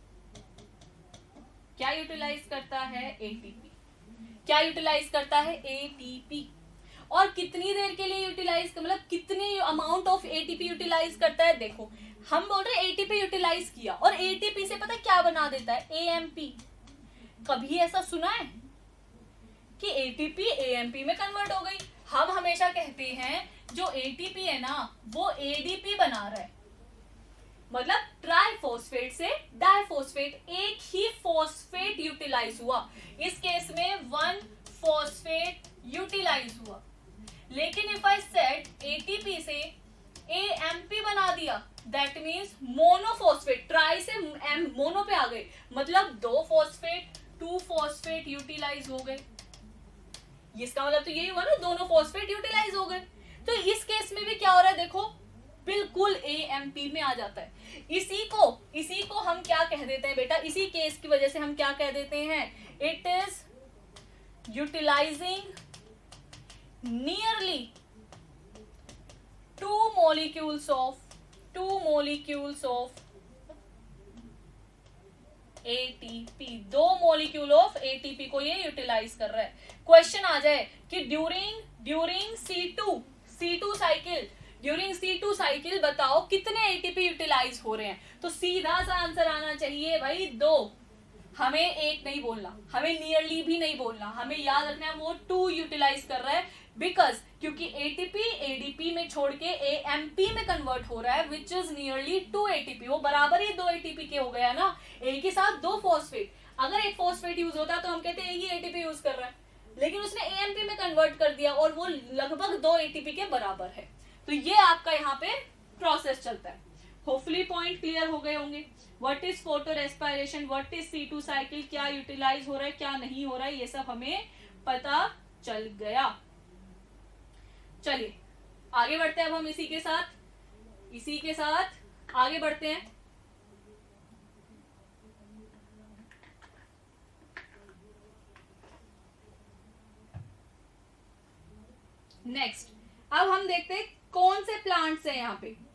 क्या यूटिलाइज करता है? ATP। क्या यूटिलाइज करता है? ATP। और कितनी देर के लिए यूटिलाइज, मतलब कितने अमाउंट ऑफ ATP यूटिलाइज करता है? देखो, हम बोल रहे हैं ATP यूटिलाइज किया, और ATP से पता क्या बना देता है? AMP। कभी ऐसा सुना है कि ATP AMP में कन्वर्ट हो गई? हम हमेशा कहते हैं जो ATP है ना, वो ADP बना रहा है, मतलब ट्राइफॉस्फेट से डाइफॉस्फेट, एक ही फॉस्फेट यूटिलाइज हुआ। इस केस में 1 फॉस्फेट यूटिलाइज हुआ। लेकिन इफ आई सेट ATP से AMP बना दिया, दैट मीन्स मोनोफॉस्फेट, ट्राई से मोनो पे आ गए, मतलब 2 फॉस्फेट 2 फॉस्फेट यूटिलाइज हो गए। इसका मतलब तो यही हुआ ना, दोनों फॉस्फेट यूटिलाइज हो गए। तो इस केस में भी क्या हो रहा है? देखो, बिल्कुल AMP में आ जाता है। इसी को हम क्या कह देते हैं बेटा? इसी केस की वजह से हम क्या कह देते हैं? It is utilizing nearly 2 molecules of ATP, 2 molecule of ATP को ये यूटिलाइज कर रहा है। क्वेश्चन आ जाए कि ड्यूरिंग C2 साइकिल बताओ कितने ATP यूटिलाइज हो रहे हैं? तो सीधा सा आंसर आना चाहिए भाई 2। हमें 1 नहीं बोलना, हमें नियरली भी नहीं बोलना, हमें याद रखना है वो 2 यूटिलाइज कर रहा है, बिकॉज क्योंकि ATP ADP में छोड़ के AMP में कन्वर्ट हो रहा है, विच इज नियरली 2 ATP। वो बराबर ही 2 ATP के हो गया ना, एक के साथ 2 फॉस्फेट। अगर एक फॉस्फेट यूज होता तो हम कहते हैं एक ही ATP यूज कर रहा है, लेकिन उसने AMP में कन्वर्ट कर दिया और वो लगभग 2 ATP के बराबर है। तो ये आपका यहाँ पे प्रोसेस चलता है। होपफुली पॉइंट क्लियर हो गए होंगे। What is photorespiration, what is C2 cycle, क्या यूटिलाइज हो रहा है, क्या नहीं हो रहा है, ये सब हमें पता चल गया। चलिए आगे बढ़ते हैं। अब हम इसी के साथ आगे बढ़ते हैं। नेक्स्ट अब हम देखते हैं कौन से प्लांट्स हैं यहाँ पे?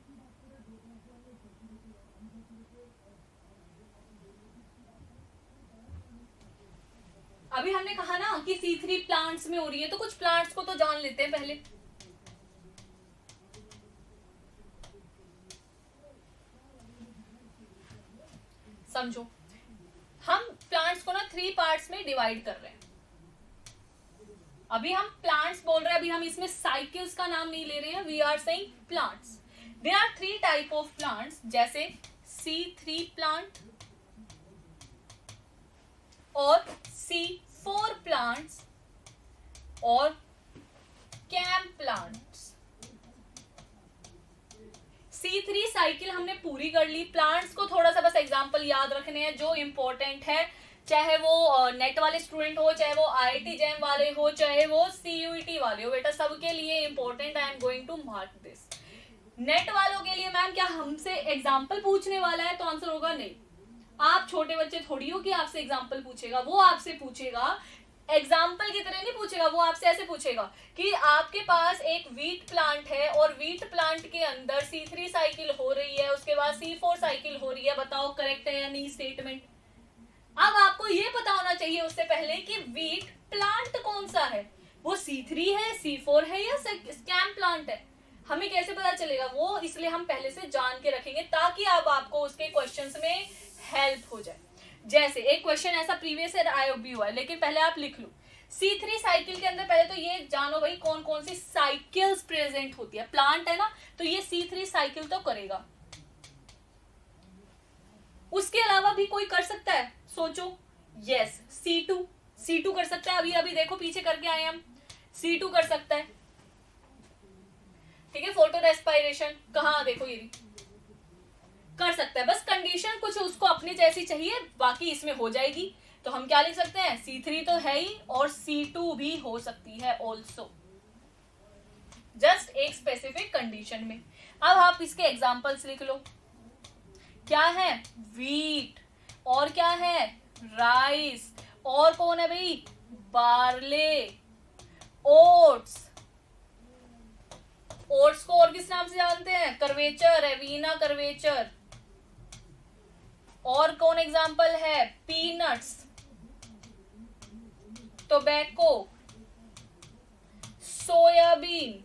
अभी हमने कहा ना कि C3 प्लांट्स में हो रही है, तो कुछ प्लांट्स को तो जान लेते हैं पहले। समझो, हम प्लांट्स को ना 3 पार्ट्स में डिवाइड कर रहे हैं। अभी हम प्लांट्स बोल रहे हैं, अभी हम इसमें साइकिल्स का नाम नहीं ले रहे हैं, we are saying plants. There are 3 type of plants, जैसे C3 प्लांट और C4 प्लांट्स और कैम प्लांट्स। C3 साइकिल हमने पूरी कर ली। प्लांट्स को थोड़ा सा बस एग्जांपल याद रखने हैं जो इंपॉर्टेंट है, चाहे वो नेट वाले स्टूडेंट हो, चाहे वो IIT जैम वाले हो, चाहे वो CUET वाले हो, बेटा सबके लिए important. I am going to mark this. NET वालों के लिए मैम क्या हमसे एग्जांपल पूछने वाला है? तो आंसर होगा नहीं। आप छोटे बच्चे थोड़ी हो कि आपसे एग्जांपल पूछेगा, वो आपसे पूछेगा एग्जाम्पल की तरह नहीं पूछेगा, वो आपसे ऐसे पूछेगा कि आपके पास एक वीट प्लांट है और वीट प्लांट के अंदर C3 साइकिल हो रही है, उसके बाद C4 साइकिल हो रही है, बताओ करेक्ट है या नहीं स्टेटमेंट। अब आपको ये पता होना चाहिए उससे पहले कि वीट प्लांट कौन सा है, वो C3 है, C4 है या कैम प्लांट है, हमें कैसे पता चलेगा? वो इसलिए हम पहले से जान के रखेंगे ताकि अब आपको उसके क्वेश्चंस में हेल्प हो जाए। जैसे एक क्वेश्चन ऐसा प्रीवियस ईयर आया भी हुआ है, लेकिन पहले आप लिख लो C3 साइकिल के अंदर। पहले तो ये जानो भाई कौन कौन सी साइकिल्स प्रेजेंट होती है। प्लांट है ना, तो ये C3 साइकिल तो करेगा। उसके अलावा भी कोई कर सकता है? सोचो। यस, C2 कर सकता है। अभी देखो पीछे करके आए हम, C2 कर सकता है, ठीक है। फोटो रेस्पिरेशन कहाँ, देखो ये भी कर सकता है। बस कंडीशन कुछ उसको अपनी जैसी चाहिए, बाकी इसमें हो जाएगी। तो हम क्या लिख सकते हैं? C3 तो है ही और C2 भी हो सकती है ऑल्सो, जस्ट एक स्पेसिफिक कंडीशन में। अब आप इसके एग्जांपल्स लिख लो। क्या है? वीट, और क्या है? राइस, और कौन है भाई? Barley, oats. ओट्स को और किस नाम से जानते हैं? Curvature, Avena curvature. और कौन एग्जाम्पल है? Peanuts, tobacco, soybean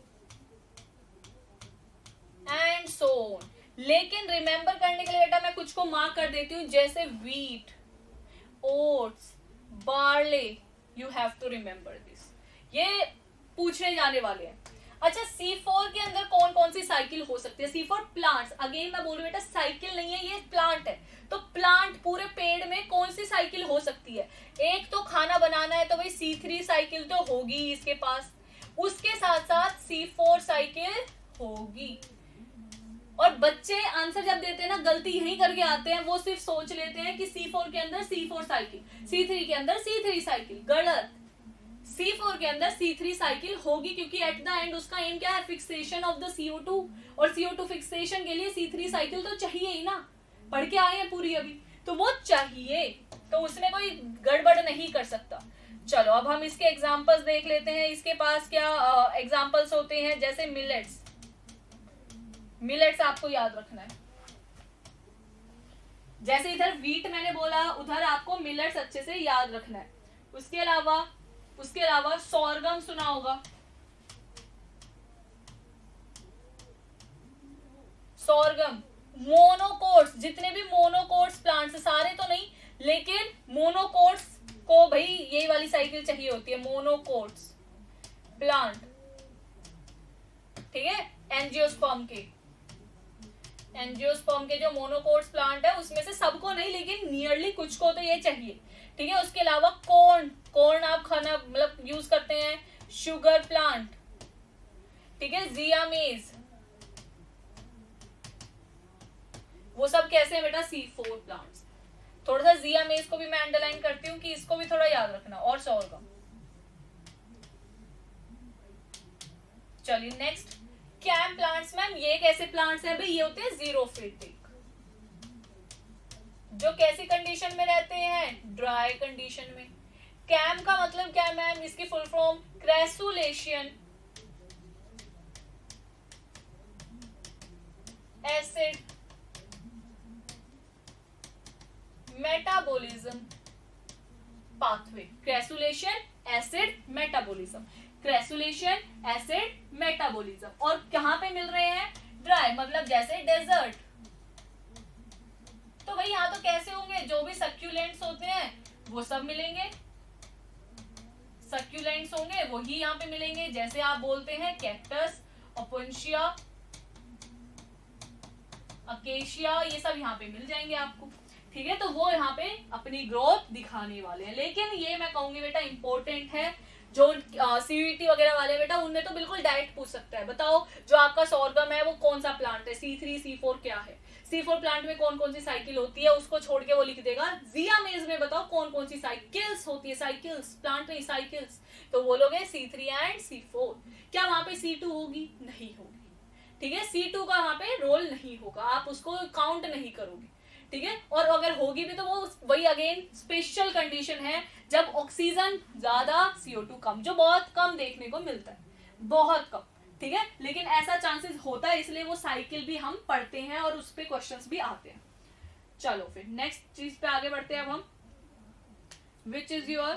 and so on. लेकिन रिमेंबर करने के लिए बेटा मैं कुछ को मार्क कर देती हूँ, जैसे wheat, oats, barley, you have to remember this, ये पूछने जाने वाले हैं। अच्छा, C4 के अंदर कौन कौन सी साइकिल हो सकती है? C4 प्लांट्स, अगेन मैं बोल रही हूँ बेटा साइकिल नहीं है, ये प्लांट है। तो प्लांट पूरे पेड़ में कौन सी साइकिल हो सकती है? एक तो खाना बनाना है तो भाई C3 साइकिल तो होगी इसके पास, उसके साथ साथ C4 साइकिल होगी। और बच्चे आंसर जब देते हैं ना, गलती यही करके आते हैं, वो सिर्फ सोच लेते हैं कि C4 के अंदर C4 साइकिल, C3 के अंदर C3 साइकिल। गलत। C4 के अंदर C3 साइकिल होगी, क्योंकि एट द एंड उसका एम क्या है? फिक्सेशन ऑफ द CO2, और CO2 फिक्सेशन के लिए C3 साइकिल तो चाहिए ही ना। पढ़ के आए हैं पूरी अभी, तो वो चाहिए, तो उसमें कोई गड़बड़ नहीं कर सकता। चलो अब हम इसके एग्जांपल्स देख लेते हैं। इसके पास क्या एग्जांपल्स होते हैं? जैसे मिलेट्स। मिलेट्स आपको याद रखना है, जैसे इधर वीट मैंने बोला, उधर आपको मिलेट्स अच्छे से याद रखना है। उसके अलावा सोरगम सुना होगा। सोरगम, मोनोकोट्स, जितने भी मोनोकोट्स प्लांट्स, सारे तो नहीं, लेकिन मोनोकोट्स को भाई ये वाली साइकिल चाहिए होती है, मोनोकोट्स प्लांट, ठीक है। एंजियोस्पर्म के जो मोनोकोट्स प्लांट है उसमें से सबको नहीं, लेकिन नियरली कुछ को तो ये चाहिए, ठीक है। उसके अलावा कॉर्न आप खाना मतलब यूज करते हैं, शुगर प्लांट, ठीक है, जिया मेज, वो सब कैसे है बेटा? C4 plants. थोड़ा सा जिया मेज को भी मैं अंडरलाइन करती हूँ कि इसको भी थोड़ा याद रखना, और सोरगम। चलिए नेक्स्ट, कैम प्लांट्स। मैम ये कैसे प्लांट्स हैं? भाई ये होते हैं जीरोफिटिक, जो कैसी कंडीशन में रहते हैं? ड्राई कंडीशन में। कैम का मतलब क्या है मैम? इसकी full form crassulacean acid metabolism pathway. Crassulacean, acid, metabolism, crassulacean, acid, metabolism. और कहां पे मिल रहे हैं? ड्राई, मतलब जैसे डेजर्ट। तो भाई यहाँ तो कैसे होंगे? जो भी सक्यूलेंट्स होते हैं वो सब मिलेंगे, सक्यूलेंट्स होंगे वही यहाँ पे मिलेंगे। जैसे आप बोलते हैं कैक्टस, ओपेंशिया, अकेशिया, ये सब यहाँ पे मिल जाएंगे आपको। ठीक है, तो वो यहाँ पे अपनी ग्रोथ दिखाने वाले हैं। लेकिन ये मैं कहूंगी बेटा इंपॉर्टेंट है, जो सीयूईटी वगैरह वाले बेटा उनमें तो बिल्कुल डायरेक्ट पूछ सकता है, बताओ जो आपका सोरगम है वो कौन सा प्लांट है, C3 C4 क्या है, C4 प्लांट में कौन कौन सी साइकिल होती है, उसको छोड़ के वो लिख देगा जिया मेज में बताओ कौन कौन सी साइकिल्स होती है, साइकिल्स प्लांट में साइकिल्स, तो बोलोगे C3 एंड C4। क्या वहां पे C2 होगी? नहीं होगी। ठीक है, C2 का वहां पे रोल नहीं होगा, आप उसको काउंट नहीं करोगे। ठीक है, और अगर होगी भी तो वो वही अगेन स्पेशल कंडीशन है जब ऑक्सीजन ज्यादा CO2 कम, जो बहुत कम देखने को मिलता है, बहुत कम। ठीक है, लेकिन ऐसा चांसेस होता है, इसलिए वो साइकिल भी हम पढ़ते हैं और उस पे क्वेश्चंस भी आते हैं। चलो फिर नेक्स्ट चीज पे आगे बढ़ते हैं अब हम, which is your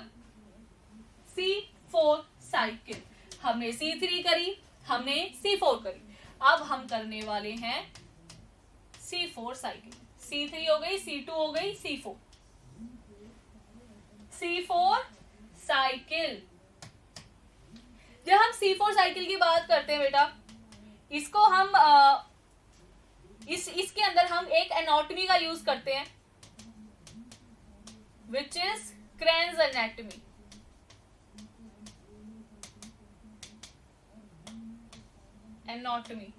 C4 cycle. हमने C3 करी, हमने C4 करी, अब हम करने वाले हैं C4 साइकिल। C3 हो गई, C2 हो गई, C4। C4 cycle. जब हम C4 साइकिल की बात करते हैं बेटा, इसको हम इसके अंदर हम एक एनाटॉमी का यूज करते हैं, which is Kranz anatomy. Anatomy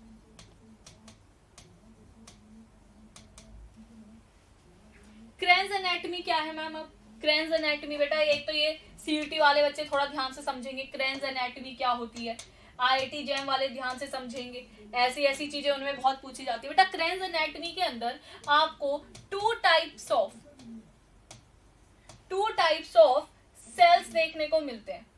Kranz anatomy क्या है मैम? अब क्रेन्स एनाटॉमी बेटा, एक तो ये सीयूटी वाले बच्चे थोड़ा ध्यान से समझेंगे क्रेन्स एनाटॉमी क्या होती है, IIT जैम वाले ध्यान से समझेंगे, ऐसी ऐसी चीजें उनमें बहुत पूछी जाती है बेटा। क्रेन्स एनाटॉमी के अंदर आपको टू टाइप्स ऑफ सेल्स देखने को मिलते हैं,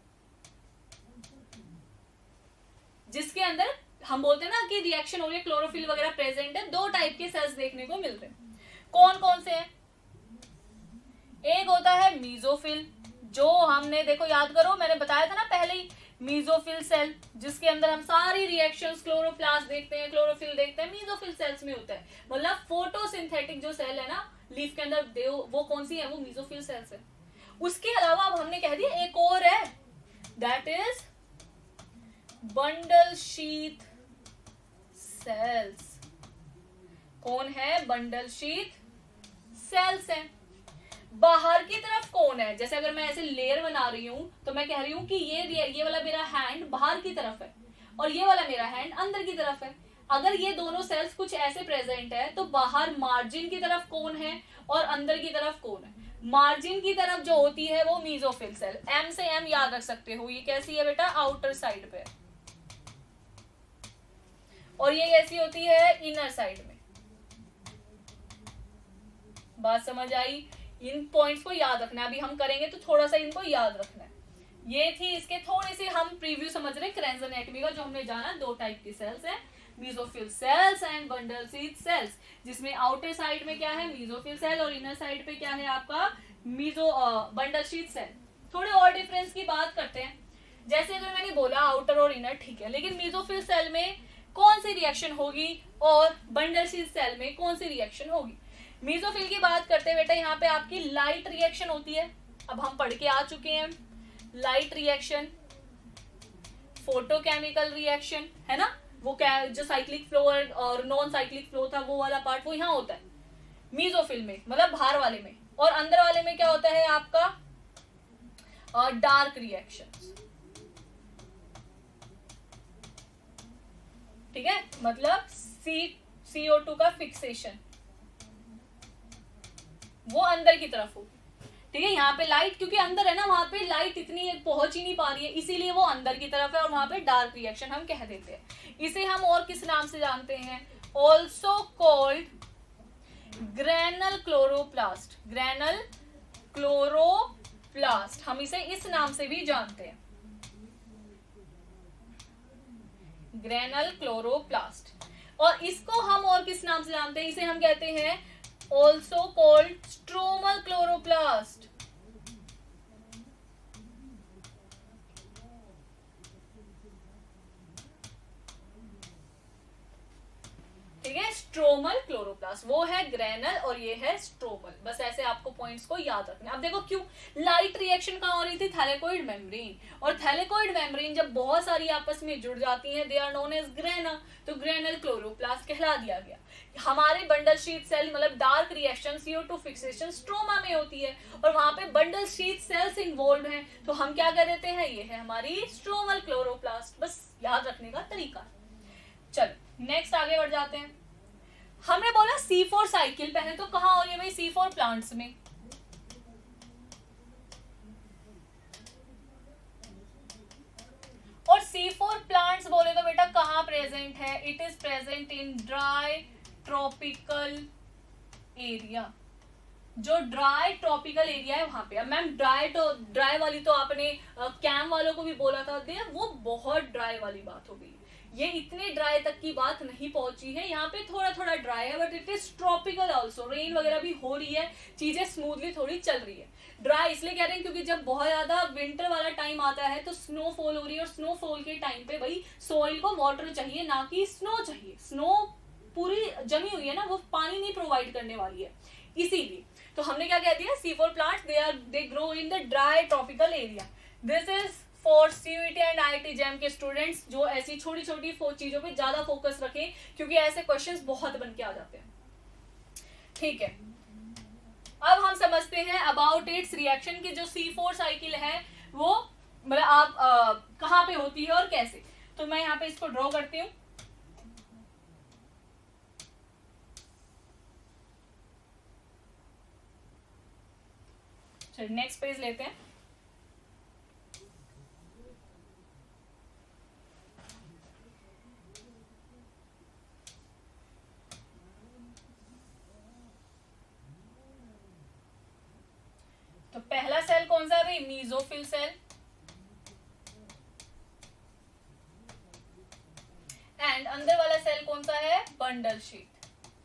जिसके अंदर हम बोलते हैं ना कि रिएक्शन हो रही है, क्लोरोफिल वगैरह प्रेजेंट है। दो टाइप के सेल्स देखने को मिल रहे हैं, कौन कौन से हैं? एक होता है मीजोफिल, जो हमने देखो याद करो, मैंने बताया था ना पहले ही, मीजोफिल सेल, जिसके अंदर हम सारी रिएक्शंस, क्लोरोप्लास्ट देखते हैं, क्लोरोफिल देखते हैं, मीजोफिल सेल्स में होता है। मतलब फोटोसिंथेटिक जो सेल है ना लीफ के अंदर, वो कौन सी है? वो मीजोफिल सेल्स है। उसके अलावा अब हमने कह दिया एक और है, that is bundle sheath cells. कौन है? बंडल शीथ सेल्स हैं। बाहर की तरफ कौन है? जैसे अगर मैं ऐसे लेयर बना रही हूं तो मैं कह रही हूं कि ये वाला मेरा हैंड बाहर की तरफ है और ये वाला मेरा हैंड अंदर की तरफ है। अगर ये दोनों सेल्स कुछ ऐसे प्रेजेंट है तो बाहर मार्जिन की तरफ कौन है और अंदर की तरफ कौन है? मार्जिन की तरफ जो होती है वो मीजोफिल सेल, M से M याद रख सकते हो। ये कैसी है बेटा? आउटर साइड पे। और ये कैसी होती है? इनर साइड में। बात समझ आई? इन पॉइंट्स को याद रखना है, अभी हम करेंगे तो थोड़ा सा इनको याद रखना है। ये थी इसके थोड़े से हम प्रीव्यू समझ रहे हैं क्रेन्स एनाटॉमी का, जो हमने जाना 2 टाइप की सेल्स है, mesophyll cells and bundle sheath cells, जिसमें आउटर साइड में क्या है? मीजोफिल सेल, और इनर साइड पे क्या है आपका? Bundle sheath cell. थोड़े और डिफरेंस की बात करते हैं। जैसे अगर मैंने बोला आउटर और इनर, ठीक है, लेकिन मीजोफिल सेल में कौन सी रिएक्शन होगी और बंडल शीथ सेल में कौन सी रिएक्शन होगी? मीजोफिल की बात करते हैं बेटा, यहाँ पे आपकी लाइट रिएक्शन होती है, अब हम पढ़ के आ चुके हैं। लाइट रिएक्शन, फोटोकेमिकल रिएक्शन है ना, वो क्या जो साइक्लिक फ्लो और नॉन साइक्लिक फ्लो था वो वाला पार्ट वो यहाँ होता है मीजोफिल में, मतलब बाहर वाले में। और अंदर वाले में क्या होता है आपका? Dark reaction. ठीक है, मतलब CO2 का फिक्सेशन वो अंदर की तरफ हो। ठीक है, यहाँ पे लाइट क्योंकि अंदर है ना, वहां पे लाइट इतनी पहुंच ही नहीं पा रही है, इसीलिए वो अंदर की तरफ है और वहां पे डार्क रिएक्शन हम कह देते हैं। इसे हम और किस नाम से जानते हैं? Also called granal chloroplast. Granal chloroplast, हम इसे इस नाम से भी जानते हैं, ग्रेनल क्लोरोप्लास्ट। और इसको हम और किस नाम से जानते हैं, इसे हम कहते हैं ऑल्सो कॉल्ड स्ट्रोमल क्लोरोप्लास्ट। ठीक है, स्ट्रोमल क्लोरोप्लास्ट वो है ग्रेनल और ये है स्ट्रोमल। बस ऐसे आपको पॉइंट्स को याद रखना है। अब देखो क्यों लाइट रिएक्शन कहाँ हो रही थी, थैलेकोइड मेम्ब्रेन, और थैलेकोइड मेम्ब्रेन जब बहुत सारी आपस में जुड़ जाती हैं they are known as grana, तो ग्रेनल क्लोरोप्लास्ट कहला दिया गया। हमारे बंडल शीट सेल मतलब dark reaction CO2 fixation stroma में होती है और वहां पे बंडल शीट सेल्स इन्वॉल्व हैं, तो हम क्या कह देते हैं, ये है हमारी स्ट्रोमल क्लोरोप्लास्ट। बस याद रखने का तरीका। चलो नेक्स्ट आगे बढ़ जाते हैं। हमने बोला C4 साइकिल, पहले तो कहाँ हो रही है भाई, C4 प्लांट्स में। और C4 प्लांट्स बोले तो बेटा कहाँ प्रेजेंट है, it is present in dry tropical area. जो ड्राई ट्रॉपिकल एरिया है वहां पे। अब मैम ड्राई वाली तो आपने कैम वालों को भी बोला था, वो बहुत ड्राई वाली बात हो गई। ये इतने ड्राई तक की बात नहीं पहुंची है, यहाँ पे थोड़ा थोड़ा ड्राई है, but it is tropical also, rain वगैरह भी हो रही है, चीजें स्मूथली थोड़ी चल रही है। ड्राई इसलिए कह रहे हैं क्योंकि जब बहुत ज्यादा विंटर वाला टाइम आता है तो स्नोफॉल हो रही है, और स्नोफॉल के टाइम पे भाई सोइल को वाटर चाहिए, ना कि स्नो चाहिए। स्नो पूरी जमी हुई है ना, वो पानी नहीं प्रोवाइड करने वाली है, इसीलिए। तो हमने क्या कह दिया, C4 plants they grow in the dry tropical area. This is for CUET and IIT JAM के स्टूडेंट्स जो ऐसी छोटी छोटी चीजों पे ज्यादा फोकस रखें, क्योंकि ऐसे क्वेश्चंस बहुत बन के आ जाते हैं। ठीक है, अब हम समझते हैं अबाउट इट्स रिएक्शन की जो C4 साइकिल है वो मतलब आप कहाँ पे होती है और कैसे। तो मैं यहाँ पे इसको ड्रॉ करती हूँ। चलिए नेक्स्ट पेज लेते हैं। तो पहला सेल कौन सा है भाई, मीजोफिल सेल। एंड अंदर वाला सेल कौन सा है, बंडल शीट।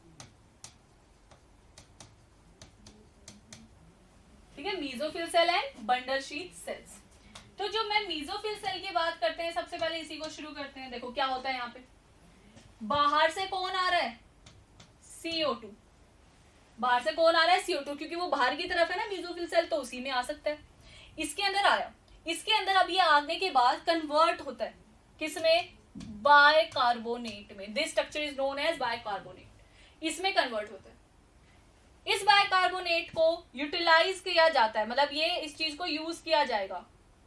ठीक है, mesophyll cell and bundle sheet cells. तो जो मैं मीजोफिल सेल की बात करते हैं, सबसे पहले इसी को शुरू करते हैं। देखो क्या होता है यहाँ पे, बाहर से कौन आ रहा है, CO2। बाहर से कौन आ रहा है, CO2, क्योंकि वो बाहर की तरफ है ना मीजोफिल सेल, तो उसी में आ सकता है। इसके अंदर आया, इसके अंदर अब ये आने के बाद कन्वर्ट होता है किसमें, बाइकार्बोनेट में। This structure is known as bicarbonate. इसमें कन्वर्ट होता है। इस बाइकार्बोनेट को यूटिलाइज किया जाता है, मतलब ये इस चीज को यूज किया जाएगा।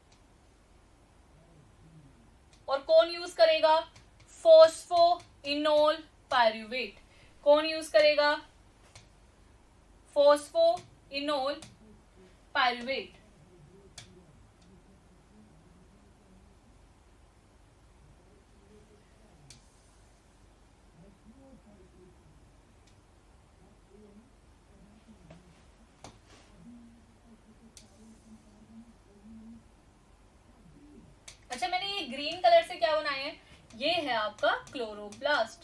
और कौन यूज करेगा, फोस्फोइनोल पायरुवेट। कौन यूज करेगा, फोस्फोइनोल पायरुवेट। अच्छा, मैंने ये ग्रीन कलर से क्या बनाया है, ये है आपका क्लोरोप्लास्ट,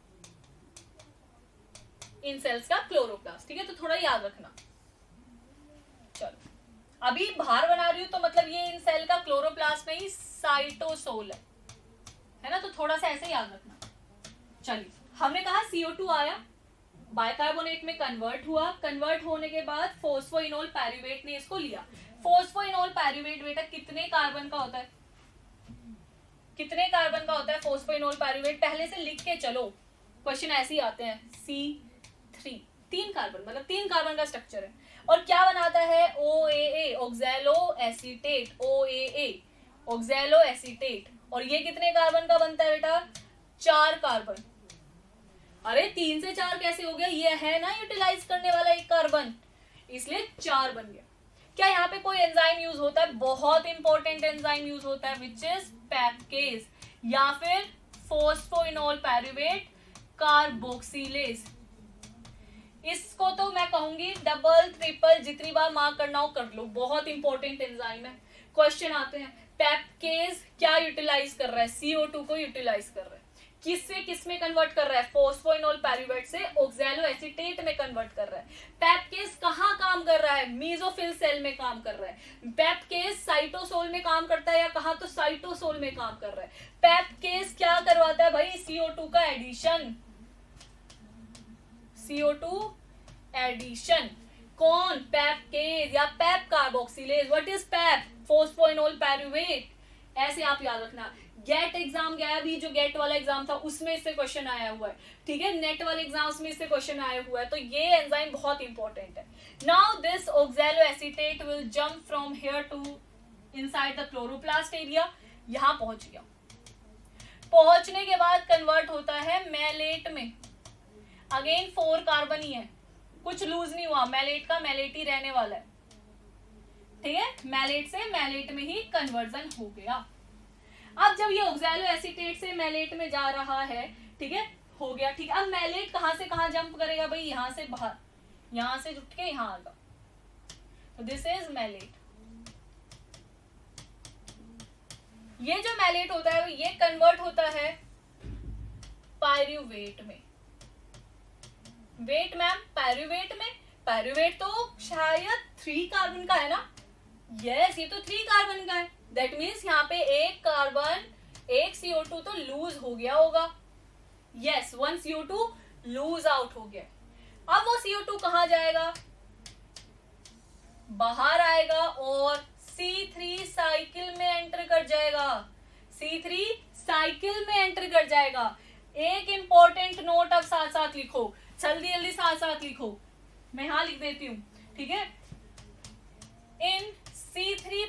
इन सेल्स का क्लोरोप्लास्ट। ठीक है, तो थोड़ा याद रखना। चलो अभी बाहर बना रही हूं तो मतलब ये इन सेल का क्लोरोप्लास्ट नहीं, साइटोसोल है ना, तो थोड़ा सा ऐसे याद रखना। चलिए, हमने कहा CO2 आया, बाइकार्बोनेट में कन्वर्ट हुआ, कन्वर्ट होने के बाद फोस्फोइनोल पायरुवेट ने इसको लिया। फोस्फोइनोल पायरुवेट बेटा कितने कार्बन का होता है, कितने कार्बन का होता है फोस्फोइनोल पायरुवेट, पहले से लिख के चलो, क्वेश्चन ऐसे ही आते हैं। C3, 3 कार्बन, मतलब 3 कार्बन का स्ट्रक्चर है। और क्या बनाता है, OAA, oxalo acetate, OAA oxalo acetate. और ये कितने कार्बन का बनता है बेटा, 4 कार्बन। अरे 3 से 4 कैसे हो गया, ये है ना यूटिलाइज करने वाला एक कार्बन, इसलिए 4 बन गया। क्या यहाँ पे कोई एंजाइम यूज होता है, बहुत इंपॉर्टेंट एंजाइम यूज होता है, विच इज पैपकेज या फिर फोस्फोइनोल पायरुवेट कार्बोक्सिलेज। इसको तो मैं कहूंगी डबल ट्रिपल जितनी बार मार्क करना हो कर लो, बहुत इंपॉर्टेंट एंजाइम है। क्वेश्चन आते हैं, पैपकेज क्या यूटिलाइज कर रहा है, CO2 को यूटिलाइज कर रहा है। किससे किस में कन्वर्ट कर रहा है, फोस्फोइनोल पायरुवेट से ऑक्सैलो एसीटेट में कन्वर्ट कर रहा है। पेप्केज कहाँ काम कर रहा है, मीजोफिल सेल में काम कर रहा है। पेप्केज साइटोसोल में काम करता है या कहा तो साइटोसोल में काम कर रहा है। पेप्केज क्या करवाता है भाई, CO2 का एडिशन, CO2 एडिशन। कौन, पेप्केज या PEP carboxylase. What is PEP, phosphoenol pyruvate. ऐसे आप याद रखना। गेट एग्जाम गया अभी, जो गेट वाला एग्जाम था उसमें इससे क्वेश्चन आया हुआ है, ठीक है, नेट वाले एग्जाम्स में इससे क्वेश्चन आया हुआ है, तो ये एंजाइम बहुत इंपॉर्टेंट है। Now this oxalo acetate will jump from here to inside the chloroplast area. यहां पहुंच गया, पहुंचने के बाद कन्वर्ट होता है मैलेट में। अगेन 4 कार्बन ही है, कुछ लूज नहीं हुआ, मैलेट का मैलेट ही रहने वाला है, ठीक है, मैलेट से मैलेट में ही कन्वर्जन हो गया। अब जब ये ऑक्सैलो एसीटेट से मैलेट में जा रहा है, ठीक है, हो गया, ठीक है। अब मैलेट कहां से कहां जंप करेगा भाई, यहां से बाहर, यहां से उठ के यहां आएगा, तो दिस इज मैलेट। ये जो मैलेट होता है ये कन्वर्ट होता है पायरुवेट में। वेट मैम, पायरुवेट में, पायरुवेट तो शायद 3 कार्बन का है ना, यस, ये तो 3 कार्बन का है। दैट मीन्स यहाँ पे एक कार्बन, एक CO2 तो लूज हो गया होगा, यस, 1 CO2 लूज आउट हो गया। अब वो CO2 कहां जाएगा, बाहर आएगा और C3 साइकिल में एंटर कर जाएगा, C3 साइकिल में एंटर कर जाएगा। एक इंपॉर्टेंट नोट अब साथ साथ लिखो, जल्दी जल्दी साथ साथ लिखो, मैं यहां लिख देती हूं, ठीक है। इन C3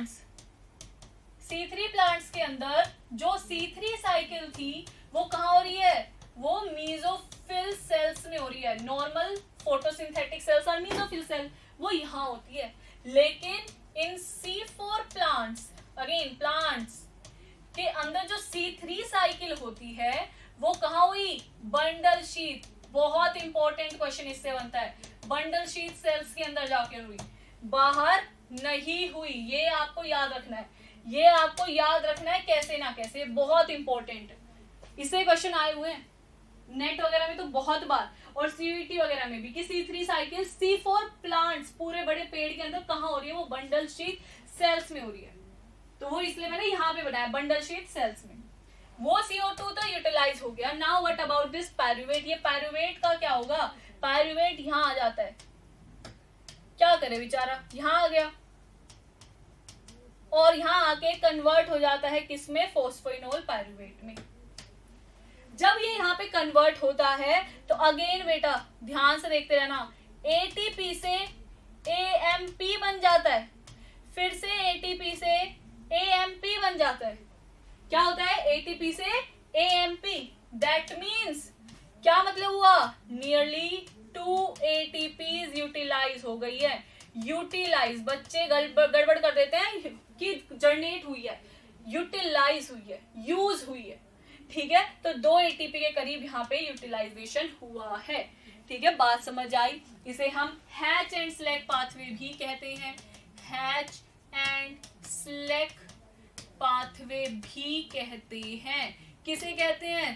प्लांट्स के अंदर जो C3 साइकिल थी वो कहां हो रही है, वो मीजोफिल सेल्स में हो रही है। नॉर्मल फोटोसिंथेटिक सेल्स और मीजोफिल सेल वो यहां होती है, लेकिन इन C4 प्लांट्स, अगेन प्लांट्स के अंदर जो C3 साइकिल होती है वो कहां हुई, बंडल शीथ। बहुत इंपॉर्टेंट क्वेश्चन इससे बनता है, बंडल शीथ सेल्स के अंदर जाकर हुई, बाहर नहीं हुई। ये आपको याद रखना है, ये आपको याद रखना है, कैसे ना कैसे, बहुत इंपॉर्टेंट है। इससे क्वेश्चन आए हुए हैं नेट वगैरह में तो बहुत बार, और CUET वगैरह में भी कि C3 साइकिल C4 प्लांट्स पूरे बड़े पेड़ के अंदर कहां हो रही है, वो बंडल शीथ सेल्स में हो रही है। तो वो इसलिए मैंने यहाँ पे बनाया बंडल शीथ सेल्स में। वो CO2 तो यूटिलाइज हो गया। Now what about this pyruvate, ये पायरुवेट का क्या होगा, पायरुवेट यहाँ आ जाता है, क्या करे बेचारा, यहाँ आ गया और यहाँ आके कन्वर्ट हो जाता है किसमें, फोस्फोइनोल पायरुवेट में। जब ये यहाँ पे कन्वर्ट होता है तो अगेन बेटा ध्यान से देखते रहना, ATP से AMP बन जाता है, फिर से ATP से AMP बन जाता है। क्या होता है, ATP से AMP, दैट मीन्स क्या मतलब हुआ, नियरली 2 ATPs यूटिलाइज हो गई है। यूटिलाइज, बच्चे गड़बड़ कर देते हैं कि जनरेट हुई है, यूटिलाइज हुई है, यूज हुई है, ठीक है। तो 2 ATP के करीब यहाँ पे यूटिलाइजेशन हुआ है, ठीक है, बात समझ आई। इसे हम हैच एंड स्लैक पाथवे भी कहते हैं, हैच एंड स्लैक पाथवे भी कहते हैं। किसे कहते हैं,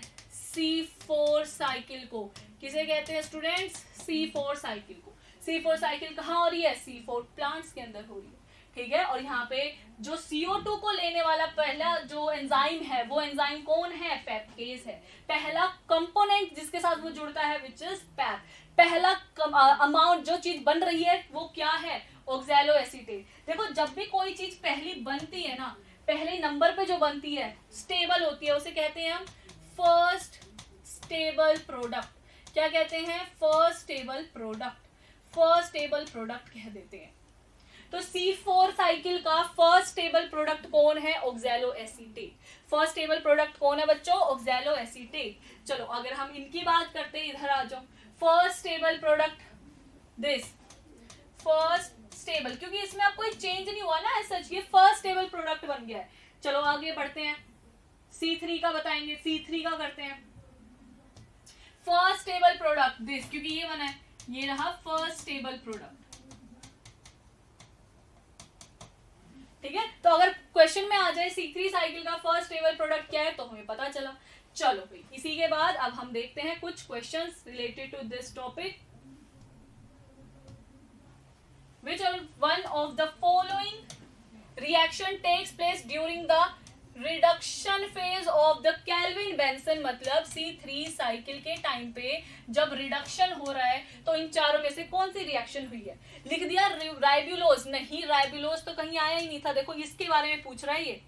C4 साइकिल को। किसे कहते हैं स्टूडेंट्स, C4 साइकिल को। C4 साइकिल कहाँ हो रही है, C4 प्लांट्स के अंदर हो रही है, ठीक है। और यहाँ पे जो CO2 को लेने वाला पहला जो एंजाइम है, वो एंजाइम कौन है, पेप्केज है। पहला कंपोनेंट जिसके साथ वो जुड़ता है विच इज पेप। पहला अमाउंट जो चीज बन रही है वो क्या है, ऑक्सैलो एसीटेट। देखो जब भी कोई चीज पहली बनती है ना, पहले नंबर पे जो बनती है स्टेबल होती है, उसे कहते हैं हम फर्स्ट स्टेबल प्रोडक्ट। क्या कहते हैं, first stable product, first stable product कह देते हैं। तो C4 साइकिल का फर्स्ट स्टेबल प्रोडक्ट कौन है, oxalo acetate. First stable product कौन है बच्चों, ऑक्सैलो एसीटेट। चलो अगर हम इनकी बात करते हैं, इधर आ जाओ। First stable product this, first stable, क्योंकि इसमें अब कोई चेंज नहीं हुआ ना, सच ये फर्स्ट स्टेबल प्रोडक्ट बन गया है। चलो आगे बढ़ते हैं, C3 का बताएंगे, C3 का करते हैं। फर्स्ट स्टेबल प्रोडक्ट दिस, क्योंकि ये बना है, ये रहा फर्स्ट स्टेबल प्रोडक्ट, ठीक है। तो अगर क्वेश्चन में आ जाए C3 साइकिल का फर्स्ट स्टेबल प्रोडक्ट क्या है, तो हमें पता चला चलो भाई, इसी के बाद अब हम देखते हैं कुछ questions related to this topic. Which one of the following reaction takes place during the reduction phase of the Kelvin-Benson? मतलब C3 साइकिल के टाइम पे जब रिडक्शन हो रहा है तो इन चारों में से कौन सी रिएक्शन हुई है? लिख दिया राइबुलोज. नहीं, राइबुलोज तो कहीं आया ही नहीं था. देखो इसके बारे में पूछ रहा है ये.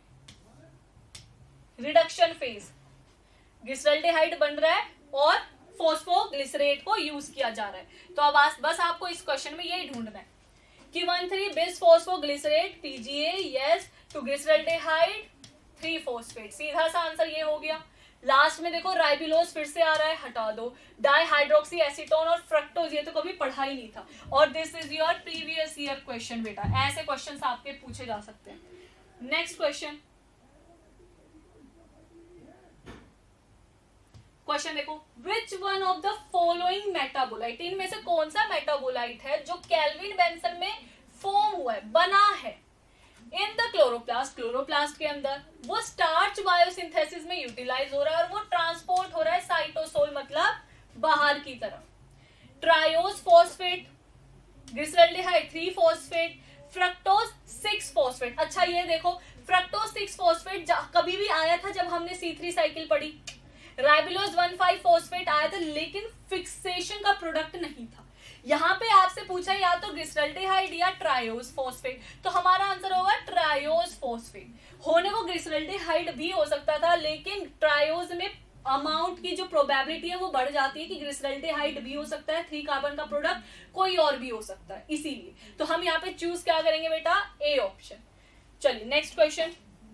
रिडक्शन फेज, ग्लिसरल्डेहाइड बन रहा है और फोस्फोग्लिसरेट को यूज किया जा रहा है. तो अब बस आपको इस क्वेश्चन में यही ढूंढना है कि 1,3 bis phosphoglycerate PGA yes to glyceraldehyde 3 phosphate. सीधा सा आंसर ये हो गया. लास्ट में देखो राइबुलोज फिर से आ रहा है, हटा दो. डाइहाइड्रोक्सी एसीटोन और फ्रक्टोज, ये तो कभी पढ़ा ही नहीं था. और this is your previous year question बेटा. ऐसे क्वेश्चंस आपके पूछे जा सकते हैं. नेक्स्ट क्वेश्चन देखो. Which one of the following metabolite, इनमें से कौन सा मेटाबोलाइट है जो केल्विन बेंसन में फॉर्म हुआ है, बना है इन द क्लोरोप्लास्ट. क्लोरोप्लास्ट के अंदर वो स्टार्च बायोसिंथेसिस में यूटिलाइज हो रहा है और वो ट्रांसपोर्ट हो रहा है साइटोसोल मतलब बाहर की तरफ. Triose phosphate, glyceraldehyde 3 phosphate, fructose 6 phosphate. अच्छा ये देखो, फ्रक्टोज 6 फॉस्फेट कभी भी आया था जब हमने C3 साइकिल पढ़ी. राइबुलोज 1,5 फॉस्फेट आया था लेकिन फिक्सेशन का प्रोडक्ट नहीं था. यहाँ पे आपसे पूछा या तो ग्लिसरल्डेहाइड या ट्रायोज फॉस्फेट, तो हमारा आंसर होगा ट्रायोज फॉस्फेट. होने को ग्लिसरल्डेहाइड भी हो सकता था लेकिन ट्रायोज में अमाउंट की जो प्रोबेबिलिटी है वो बढ़ जाती है कि ग्लिसरल्डेहाइड भी हो सकता है, 3 कार्बन का प्रोडक्ट कोई और भी हो सकता है, इसीलिए तो हम यहाँ पे चूज क्या करेंगे बेटा, ए ऑप्शन. चलिए नेक्स्ट क्वेश्चन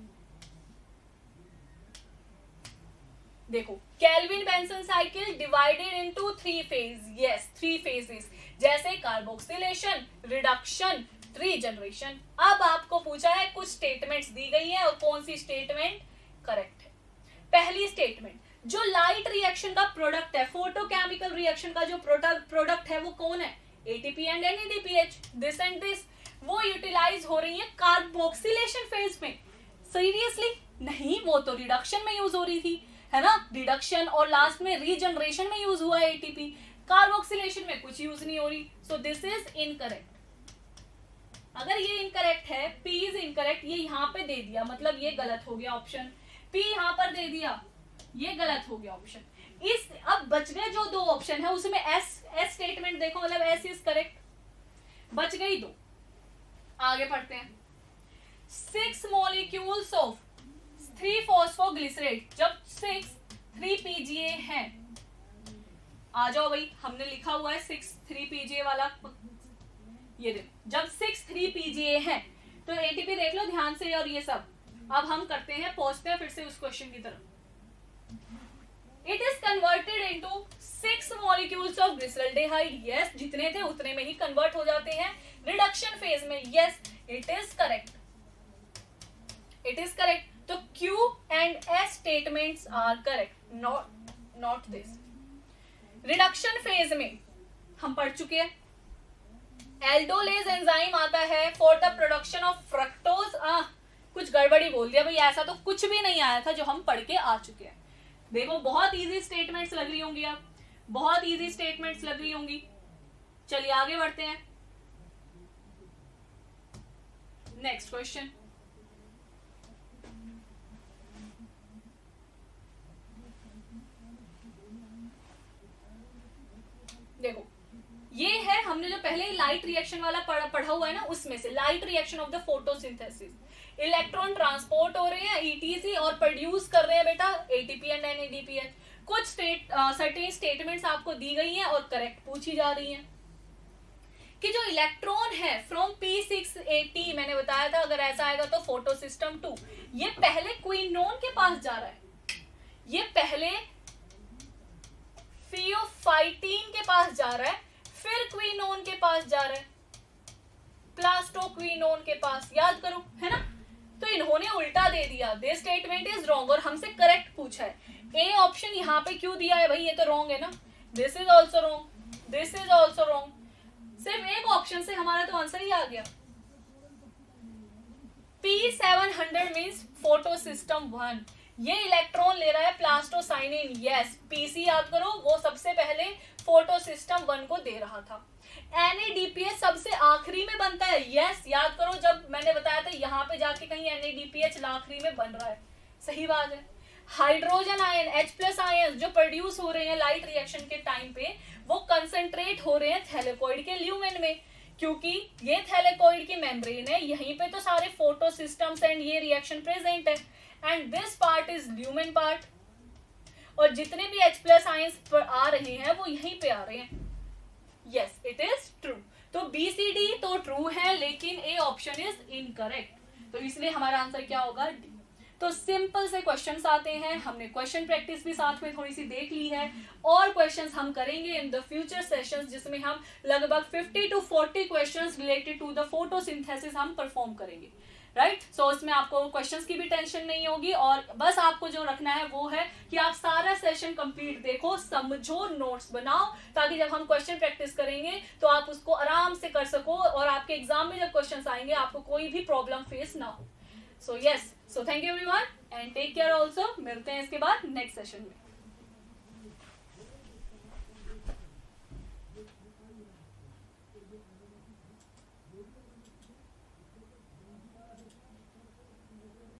देखो. Calvin Benson cycle divided into 3 phase. Yes, 3 phases, जैसे कार्बोक्सिलेशन, रिडक्शन, रीजनरेशन. अब आपको पूछा है, कुछ स्टेटमेंट्स दी गई है और कौन सी स्टेटमेंट करेक्ट है. पहली स्टेटमेंट, जो लाइट रिएक्शन का प्रोडक्ट है, फोटोकेमिकल रिएक्शन का जो प्रोडक्ट है वो कौन है, ATP and NADPH. This and this वो यूटिलाइज हो रही है कार्बोक्सिलेशन फेज में. सीरियसली नहीं, वो तो रिडक्शन में यूज हो रही थी, है ना. रिडक्शन और लास्ट में रीजनरेशन में यूज हुआ है एटीपी. कार्बोक्सिलेशन में कुछ यूज नहीं हो रही. So this is incorrect. अगर ये इनकरेक्ट है, पी इज इनकरेक्ट, ये यहाँ पे दे दिया मतलब ये गलत हो गया ऑप्शन. पी यहाँ पर दे दिया, ये गलत हो गया ऑप्शन. इस अब बच गए जो 2 ऑप्शन है उसमें एस स्टेटमेंट देखो, मतलब एस इज करेक्ट. बच गई 2. आगे पढ़ते हैं. 6 मॉलिक्यूल्स ऑफ 3 फॉस्फोग्लिसरेट, जब 6 3 पीजीए है, आ जाओ भाई, हमने लिखा हुआ है 6 3 पीजीए वाला. ये देखो, जब 6 3 पीजीए है तो एटीपी देख लो ध्यान से और ये सब. अब हम करते हैं, पहुंचते हैं फिर से उस क्वेश्चन की तरफ. It is converted into 6 molecules of glyceraldehyde. Yes, जितने थे उतने में ही कन्वर्ट हो जाते हैं रिडक्शन फेज में. Yes, it is correct, it is correct. तो Q and S statements are correct, not this. Reduction phase में हम पढ़ चुके हैं. एल्डोलेज एंजाइम आता है for the production of fructose. कुछ गड़बड़ी बोल दिया भाई, ऐसा तो कुछ भी नहीं आया था जो हम पढ़ के आ चुके हैं. देखो बहुत इजी स्टेटमेंट्स लग रही होंगी, आप बहुत इजी स्टेटमेंट्स लग रही होंगी. चलिए आगे बढ़ते हैं. नेक्स्ट क्वेश्चन देखो, ये है हमने जो पहले लाइट रिएक्शन वाला पढ़ा हुआ है ना, उसमें से light reaction of the photosynthesis. Electron transport हो रहे हैं ईटीसी और प्रोड्यूस कर रहे हैं बेटा एटीपी एंड एनएडीपीएच. कुछ सर्टेन स्टेटमेंट्स आपको दी गई हैं और करेक्ट पूछी जा रही हैं कि जो इलेक्ट्रॉन है फ्रॉम P680, मैंने बताया था अगर ऐसा आएगा तो फोटो सिस्टम 2, ये पहले क्विनोन के पास जा रहा है, ये पहले फियोफाइटीन के पास जा रहा है, फिर क्विनोन के पास जा रहा है, प्लास्टोक्विनोन के पास. याद करो, है ना. तो इन्होंने उल्टा दे दिया. दिस स्टेटमेंट इज रॉन्ग और हमसे करेक्ट पूछा है. ए ऑप्शन यहाँ पे क्यों दिया है भाई, ये तो रॉन्ग है ना. This is also wrong, this is also wrong. सिर्फ एक ऑप्शन से हमारा तो आंसर ही आ गया. P700 means photo system 1. ये इलेक्ट्रॉन ले रहा है प्लास्टोसाइनिन, यस, पीसी याद करो, वो सबसे पहले फोटोसिस्टम 1 को दे रहा था। NADPH सबसे आखिरी में बनता है, यस, याद करो जब मैंने बताया था यहाँ पे जाके कहीं NADPH आखिरी में बन रहा है, सही बात है। हाइड्रोजन आयन H+ आयन जो प्रोड्यूस हो रहे हैं लाइट रिएक्शन के टाइम पे, वो कंसंट्रेट हो रहे हैं थैलेकोइड के ल्यूमेन में, क्योंकि ये थैलेकोइड की मेम्ब्रेन है, यहीं पे तो सारे फोटोसिस्टम्स एंड ये रिएक्शन प्रेजेंट है, and this part is lumen part, और जितने भी H+ आयंस आ रहे हैं वो यहीं पे आ रहे हैं, यस, इट इज ट्रू। तो BCD तो ट्रू है, लेकिन ए ऑप्शन इज इनकरेक्ट, तो इसलिए हमारा आंसर क्या होगा, डी। तो सिंपल से क्वेश्चंस आते हैं, हमने क्वेश्चन प्रैक्टिस भी साथ में थोड़ी सी देख ली है, और क्वेश्चंस हम करेंगे इन द फ्यूचर सेशंस, जिसमें हम लगभग 50 to 40 questions related to the photosynthesis हम परफॉर्म करेंगे, राइट। सो इसमें आपको क्वेश्चंस की भी टेंशन नहीं होगी, और बस आपको जो रखना है वो है कि आप सारा सेशन कंप्लीट देखो, समझो, नोट्स बनाओ, ताकि जब हम क्वेश्चन प्रैक्टिस करेंगे तो आप उसको आराम से कर सको, और आपके एग्जाम में जब क्वेश्चंस आएंगे आपको कोई भी प्रॉब्लम फेस ना हो। So yes, so thank you everyone and take care also, मिलते हैं इसके बाद नेक्स्ट सेशन में।